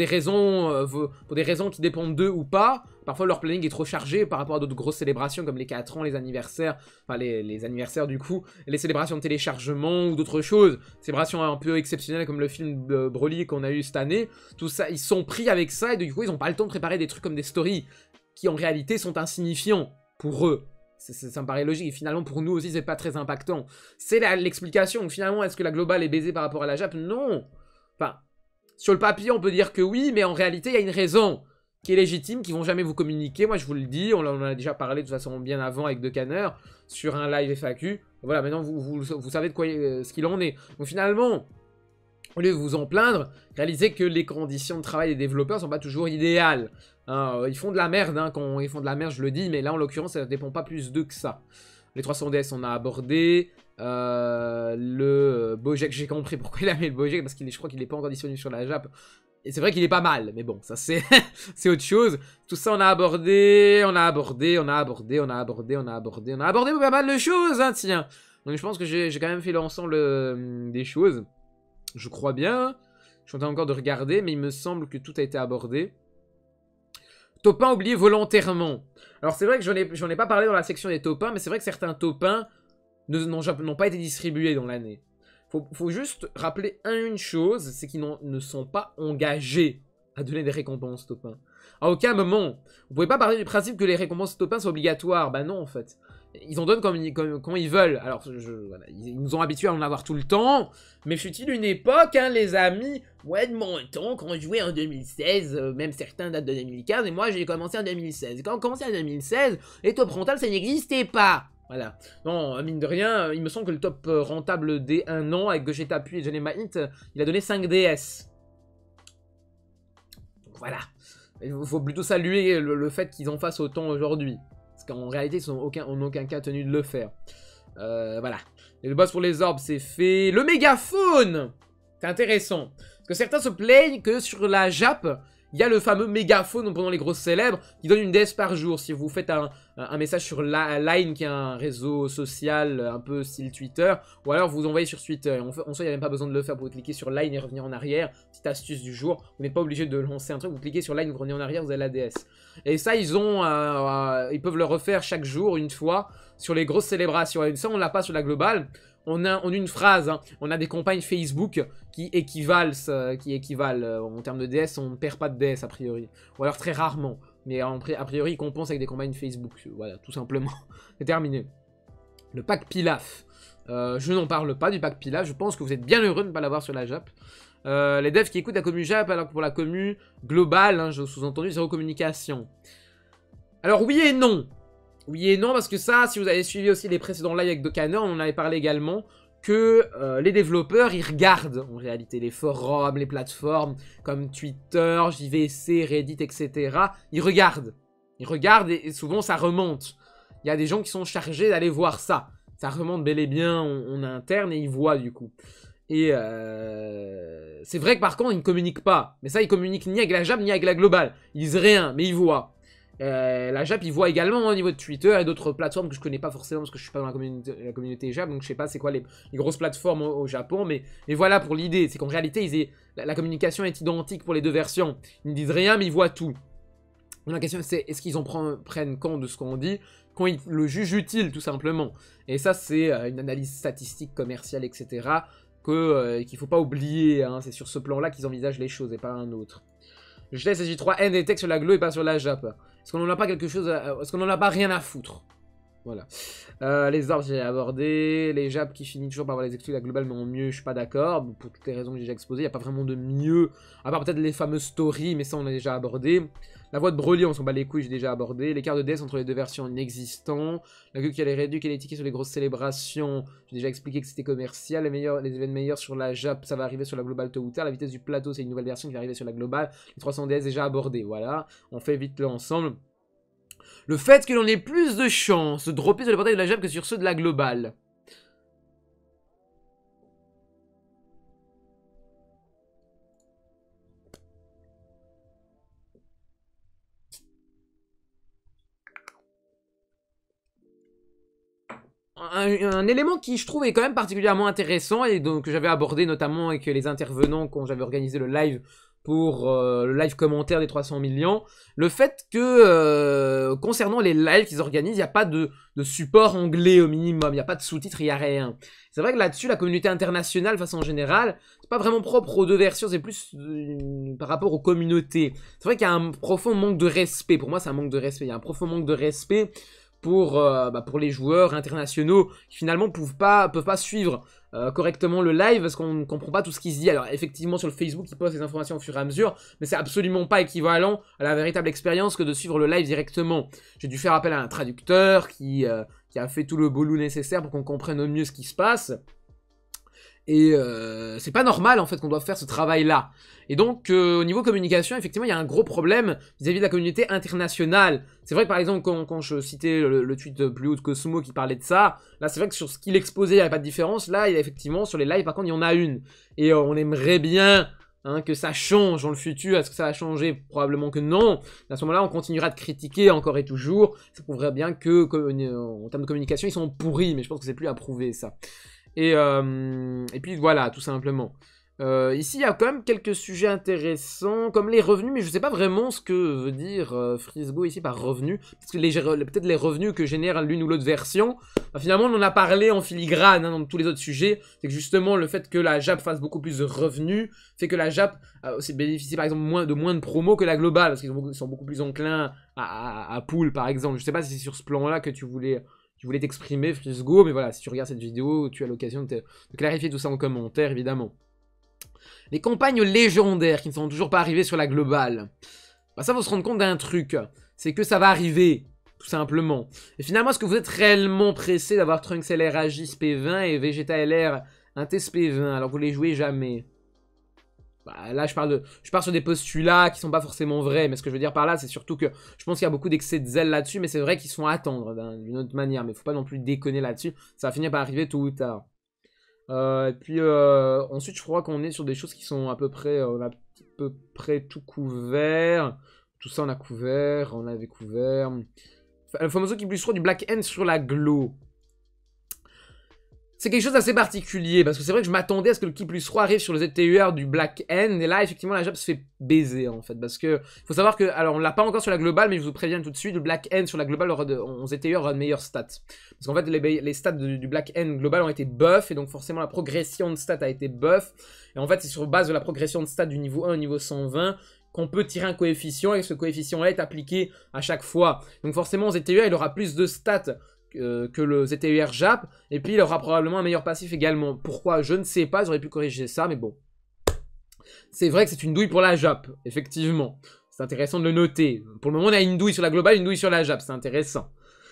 raisons qui dépendent d'eux ou pas. Parfois, leur planning est trop chargé par rapport à d'autres grosses célébrations comme les 4 ans, les anniversaires, enfin les anniversaires du coup, les célébrations de téléchargement ou d'autres choses. Célébrations un peu exceptionnelles comme le film Broly qu'on a eu cette année. Tout ça, ils sont pris avec ça et du coup, ils ont pas le temps de préparer des trucs comme des stories qui en réalité sont insignifiants pour eux. Ça me paraît logique, et finalement pour nous aussi c'est pas très impactant. C'est l'explication, donc finalement est-ce que la globale est baisée par rapport à la Jap? Non. Enfin, sur le papier on peut dire que oui, mais en réalité il y a une raison qui est légitime, qui vont jamais vous communiquer, moi je vous le dis, on en a déjà parlé de toute façon bien avant avec Dokaner, sur un live FAQ, voilà maintenant vous savez de quoi ce qu'il en est. Donc finalement, au lieu de vous en plaindre, réalisez que les conditions de travail des développeurs sont pas toujours idéales. Ils font de la merde, hein, quand ils font de la merde, je le dis, mais là, en l'occurrence, ça ne dépend pas plus d'eux que ça. Les 300DS, on a abordé. Le Bojack, j'ai compris pourquoi il a mis le Bojack, parce que je crois qu'il n'est pas encore disponible sur la Jap. Et c'est vrai qu'il est pas mal, mais bon, ça c'est c'est autre chose. Tout ça, on a abordé pas mal de choses, hein, tiens. Donc je pense que j'ai quand même fait l'ensemble des choses. Je crois bien. Je suis en train encore de regarder, mais il me semble que tout a été abordé. Top 1 oublié volontairement. Alors c'est vrai que j'en ai pas parlé dans la section des top 1, mais c'est vrai que certains top 1 n'ont pas été distribués dans l'année. Faut juste rappeler une chose, c'est qu'ils ne sont pas engagés à donner des récompenses top 1. À aucun moment. Vous pouvez pas parler du principe que les récompenses top 1 sont obligatoires. Bah non en fait. Ils en donnent comme ils veulent. Alors, voilà, ils nous ont habitués à en avoir tout le temps. Mais fut-il une époque, hein, les amis. Ouais, de mon temps, quand je jouais en 2016, même certains datent de 2015, et moi j'ai commencé en 2016. Et quand on commençait en 2016, les top rentables, ça n'existait pas. Voilà. Non, mine de rien, il me semble que le top rentable des 1 an, avec Gogeta Puis et Johnny Mahit, il a donné 5 DS. Donc voilà. Il faut plutôt saluer le fait qu'ils en fassent autant aujourd'hui. Qu'en réalité, ils sont en aucun cas tenus de le faire. Voilà. Et le boss pour les orbes, c'est fait. Le mégaphone! C'est intéressant. Parce que certains se plaignent que sur la Jap, il y a le fameux mégaphone pendant les grosses célèbres qui donne une DS par jour. Si vous faites un message sur Line, qui est un réseau social un peu style Twitter, ou alors vous envoyez sur Twitter. En soi, il n'y a même pas besoin de le faire. Vous pouvez cliquer sur Line et revenir en arrière. Petite astuce du jour. Vous n'êtes pas obligé de lancer un truc. Vous cliquez sur Line, vous revenez en arrière, vous avez la DS. Et ça, ils peuvent le refaire chaque jour, une fois, sur les grosses célébrations. Et ça, on l'a pas sur la globale. On a une phrase, hein. On a des campagnes Facebook qui équivalent en termes de DS, on ne perd pas de DS a priori. Ou alors très rarement. Mais a priori, ils compensent avec des campagnes Facebook. Voilà, tout simplement. C'est terminé. Le pack Pilaf. Je n'en parle pas du pack Pilaf. Je pense que vous êtes bien heureux de ne pas l'avoir sur la Jap. Les devs qui écoutent la commu Jap, alors que pour la commu globale, hein, je sous-entendu, zéro communication. Alors oui et non. Oui et non, parce que ça, si vous avez suivi aussi les précédents lives avec Dokkaneur, on en avait parlé également, que les développeurs, ils regardent en réalité les forums, les plateformes comme Twitter, JVC, Reddit, etc. Ils regardent. Ils regardent et souvent ça remonte. Il y a des gens qui sont chargés d'aller voir ça. Ça remonte bel et bien en interne et ils voient du coup. Et c'est vrai que par contre, ils ne communiquent pas. Mais ça, ils communiquent ni avec la Jap ni avec la globale. Ils disent rien, mais ils voient. La Jap, ils voient également au niveau de Twitter et d'autres plateformes que je connais pas forcément parce que je suis pas dans la communauté Jap, donc je sais pas c'est quoi les grosses plateformes au Japon, mais voilà pour l'idée, c'est qu'en réalité, la communication est identique pour les deux versions. Ils ne disent rien, mais ils voient tout. Donc la question c'est, est-ce qu'ils en prennent compte de ce qu'on dit quand ils le jugent utile, tout simplement. Et ça, c'est une analyse statistique, commerciale, etc. Qu'il faut pas oublier, hein. C'est sur ce plan-là qu'ils envisagent les choses et pas un autre. Je laisse SJ3N des textes sur la Glo et pas sur la Jap. Est-ce qu'on en a pas quelque chose est-ce qu'on en a pas rien à foutre? Voilà. Les orbes, j'ai abordé. Les Jap qui finissent toujours par avoir les exclus de la globale, mais en mieux, je suis pas d'accord. Pour toutes les raisons que j'ai déjà exposées, il n'y a pas vraiment de mieux. À part peut-être les fameuses stories, mais ça, on a déjà abordé. La voix de Broly, on s'en bat les couilles, j'ai déjà abordé. L'écart de DS entre les deux versions inexistant. La queue qui a les réduits et les tickets sur les grosses célébrations. J'ai déjà expliqué que c'était commercial. Les événements meilleurs sur la Jap, ça va arriver sur la globale tôt ou tard. La vitesse du plateau, c'est une nouvelle version qui va arriver sur la globale. Les 300 DS déjà abordés. Voilà. On fait vite l'ensemble. Le fait que l'on ait plus de chances de dropper sur les portails de la Jap que sur ceux de la globale. Un élément qui je trouve est quand même particulièrement intéressant et donc que j'avais abordé notamment avec les intervenants quand j'avais organisé le live pour le live commentaire des 300 millions, le fait que concernant les lives qu'ils organisent, il n'y a pas de support anglais au minimum, il n'y a pas de sous-titres, il n'y a rien. C'est vrai que là-dessus, la communauté internationale, de façon générale, c'est pas vraiment propre aux deux versions, c'est plus par rapport aux communautés. C'est vrai qu'il y a un profond manque de respect, pour moi c'est un manque de respect, il y a un profond manque de respect pour les joueurs internationaux qui finalement peuvent pas suivre correctement le live parce qu'on ne comprend pas tout ce qui se dit. Alors effectivement sur le Facebook ils postent les informations au fur et à mesure, mais c'est absolument pas équivalent à la véritable expérience que de suivre le live directement. J'ai dû faire appel à un traducteur qui a fait tout le boulot nécessaire pour qu'on comprenne au mieux ce qui se passe. Et c'est pas normal en fait qu'on doive faire ce travail là. Et donc au niveau communication, effectivement il y a un gros problème vis-à-vis de la communauté internationale. C'est vrai que par exemple quand je citais le tweet plus haut de Cosmo qui parlait de ça, là c'est vrai que sur ce qu'il exposait il n'y avait pas de différence. Là il y a effectivement sur les lives par contre il y en a une. Et on aimerait bien que ça change dans le futur. Est-ce que ça va changer? Probablement que non. À ce moment-là on continuera de critiquer encore et toujours. Ça prouverait bien que en termes de communication ils sont pourris, mais je pense que c'est plus à prouver ça. Et puis voilà, tout simplement. Ici, il y a quand même quelques sujets intéressants, comme les revenus, mais je ne sais pas vraiment ce que veut dire Frisgo ici par revenus. Parce que peut-être les revenus que génère l'une ou l'autre version, finalement, on en a parlé en filigrane dans tous les autres sujets. C'est que justement, le fait que la Jap fasse beaucoup plus de revenus, fait que la Jap aussi bénéficie par exemple moins de promos que la globale, parce qu'ils sont beaucoup plus enclins à pool, par exemple. Je ne sais pas si c'est sur ce plan-là que tu voulais t'exprimer, Frisgo, mais voilà, si tu regardes cette vidéo, tu as l'occasion de clarifier tout ça en commentaire, évidemment. Les campagnes légendaires qui ne sont toujours pas arrivées sur la globale. Bah ça, faut se rendre compte d'un truc, c'est que ça va arriver, tout simplement. Et finalement, est-ce que vous êtes réellement pressé d'avoir Trunks LR Agis P20 et Vegeta LR Intes P20, alors que vous les jouez jamais? Bah, là, je pars sur des postulats qui sont pas forcément vrais, mais ce que je veux dire par là, c'est surtout que je pense qu'il y a beaucoup d'excès de zèle là-dessus, mais c'est vrai qu'ils sont à attendre d'une autre manière, mais faut pas non plus déconner là-dessus, ça va finir par arriver tôt ou tard. Et puis ensuite, je crois qu'on est sur des choses qui sont à peu près, on a peu près tout couvert. Tout ça, on a couvert. On avait couvert. Le Famoso qui plus 3 du Black End sur la Glow. C'est quelque chose d'assez particulier, parce que c'est vrai que je m'attendais à ce que le Ki plus 3 arrive sur le ZTUR du Black End, et là, effectivement, la Jap se fait baiser, en fait, parce que, faut savoir que, alors, on l'a pas encore sur la globale, mais je vous préviens tout de suite, le Black End sur la globale, en ZTUR, aura de meilleures stats. Parce qu'en fait, les stats du Black End global ont été buff, et donc forcément, la progression de stats a été buff, et en fait, c'est sur base de la progression de stats du niveau 1 au niveau 120, qu'on peut tirer un coefficient, et ce coefficient-là est appliqué à chaque fois. Donc forcément, ZTUR, il aura plus de stats que le ZTUR Jap, et puis il aura probablement un meilleur passif également. Pourquoi? Je ne sais pas, j'aurais pu corriger ça, mais bon. C'est vrai que c'est une douille pour la Jap, effectivement. C'est intéressant de le noter. Pour le moment, on a une douille sur la globale, une douille sur la Jap, c'est intéressant.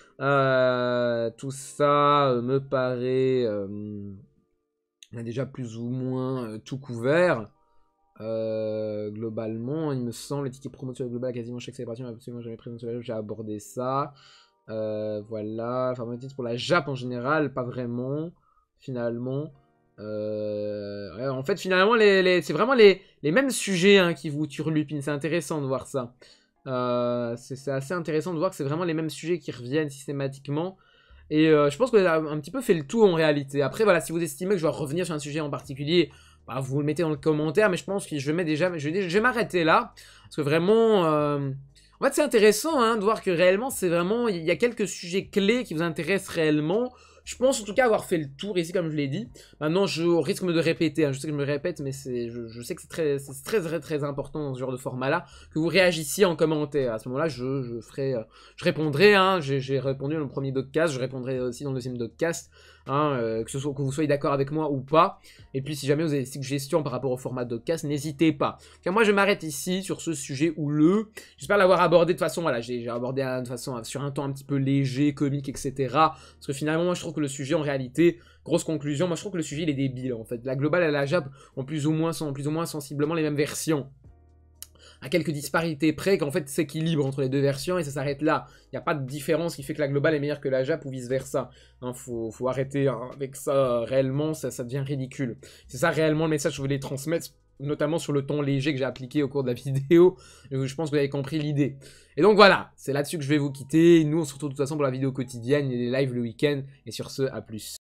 Tout ça me paraît... on a déjà plus ou moins tout couvert. Globalement, il me semble, les tickets promo sur la globale, quasiment chaque célébration, absolument jamais présent sur la Jap, j'ai abordé ça. Voilà, enfin pour la Jap en général, pas vraiment, finalement. Ouais, en fait, finalement, c'est vraiment les mêmes sujets hein, qui vous turlupinent, c'est intéressant de voir ça. C'est assez intéressant de voir que c'est vraiment les mêmes sujets qui reviennent systématiquement. Et je pense qu'on a un petit peu fait le tour en réalité. Après, voilà, si vous estimez que je dois revenir sur un sujet en particulier, bah, vous le mettez dans le commentaire, mais je pense que je vais m'arrêter là. Parce que vraiment... En fait, c'est intéressant hein, de voir que réellement, c'est vraiment... Il y a quelques sujets clés qui vous intéressent réellement. Je pense en tout cas avoir fait le tour ici, comme je l'ai dit. Maintenant, je risque de répéter. Hein. Je sais que je me répète, mais je sais que c'est très important dans ce genre de format-là que vous réagissiez en commentaire. À ce moment-là, je répondrai. Hein. J'ai répondu dans le premier dogcast. Je répondrai aussi dans le deuxième dogcast. Hein, que vous soyez d'accord avec moi ou pas. Et puis, si jamais vous avez des suggestions par rapport au format dogcast, n'hésitez pas. Car moi, je m'arrête ici sur ce sujet houleux. J'espère l'avoir abordé de façon... Voilà, j'ai abordé de façon sur un ton un petit peu léger, comique, etc. Parce que finalement, moi, je trouve que le sujet, en réalité, grosse conclusion, moi, je trouve que le sujet, il est débile, en fait. La globale et la Jap ont plus ou moins sensiblement les mêmes versions. À quelques disparités près, qu'en fait, s'équilibre entre les deux versions et ça s'arrête là. Il n'y a pas de différence qui fait que la globale est meilleure que la Jap ou vice-versa. Hein, faut arrêter hein, avec ça, réellement, ça devient ridicule. C'est ça, réellement, le message que je voulais transmettre, notamment sur le ton léger que j'ai appliqué au cours de la vidéo. Je pense que vous avez compris l'idée. Et donc voilà, c'est là-dessus que je vais vous quitter. Nous, on se retrouve de toute façon pour la vidéo quotidienne et les lives le week-end. Et sur ce, à plus.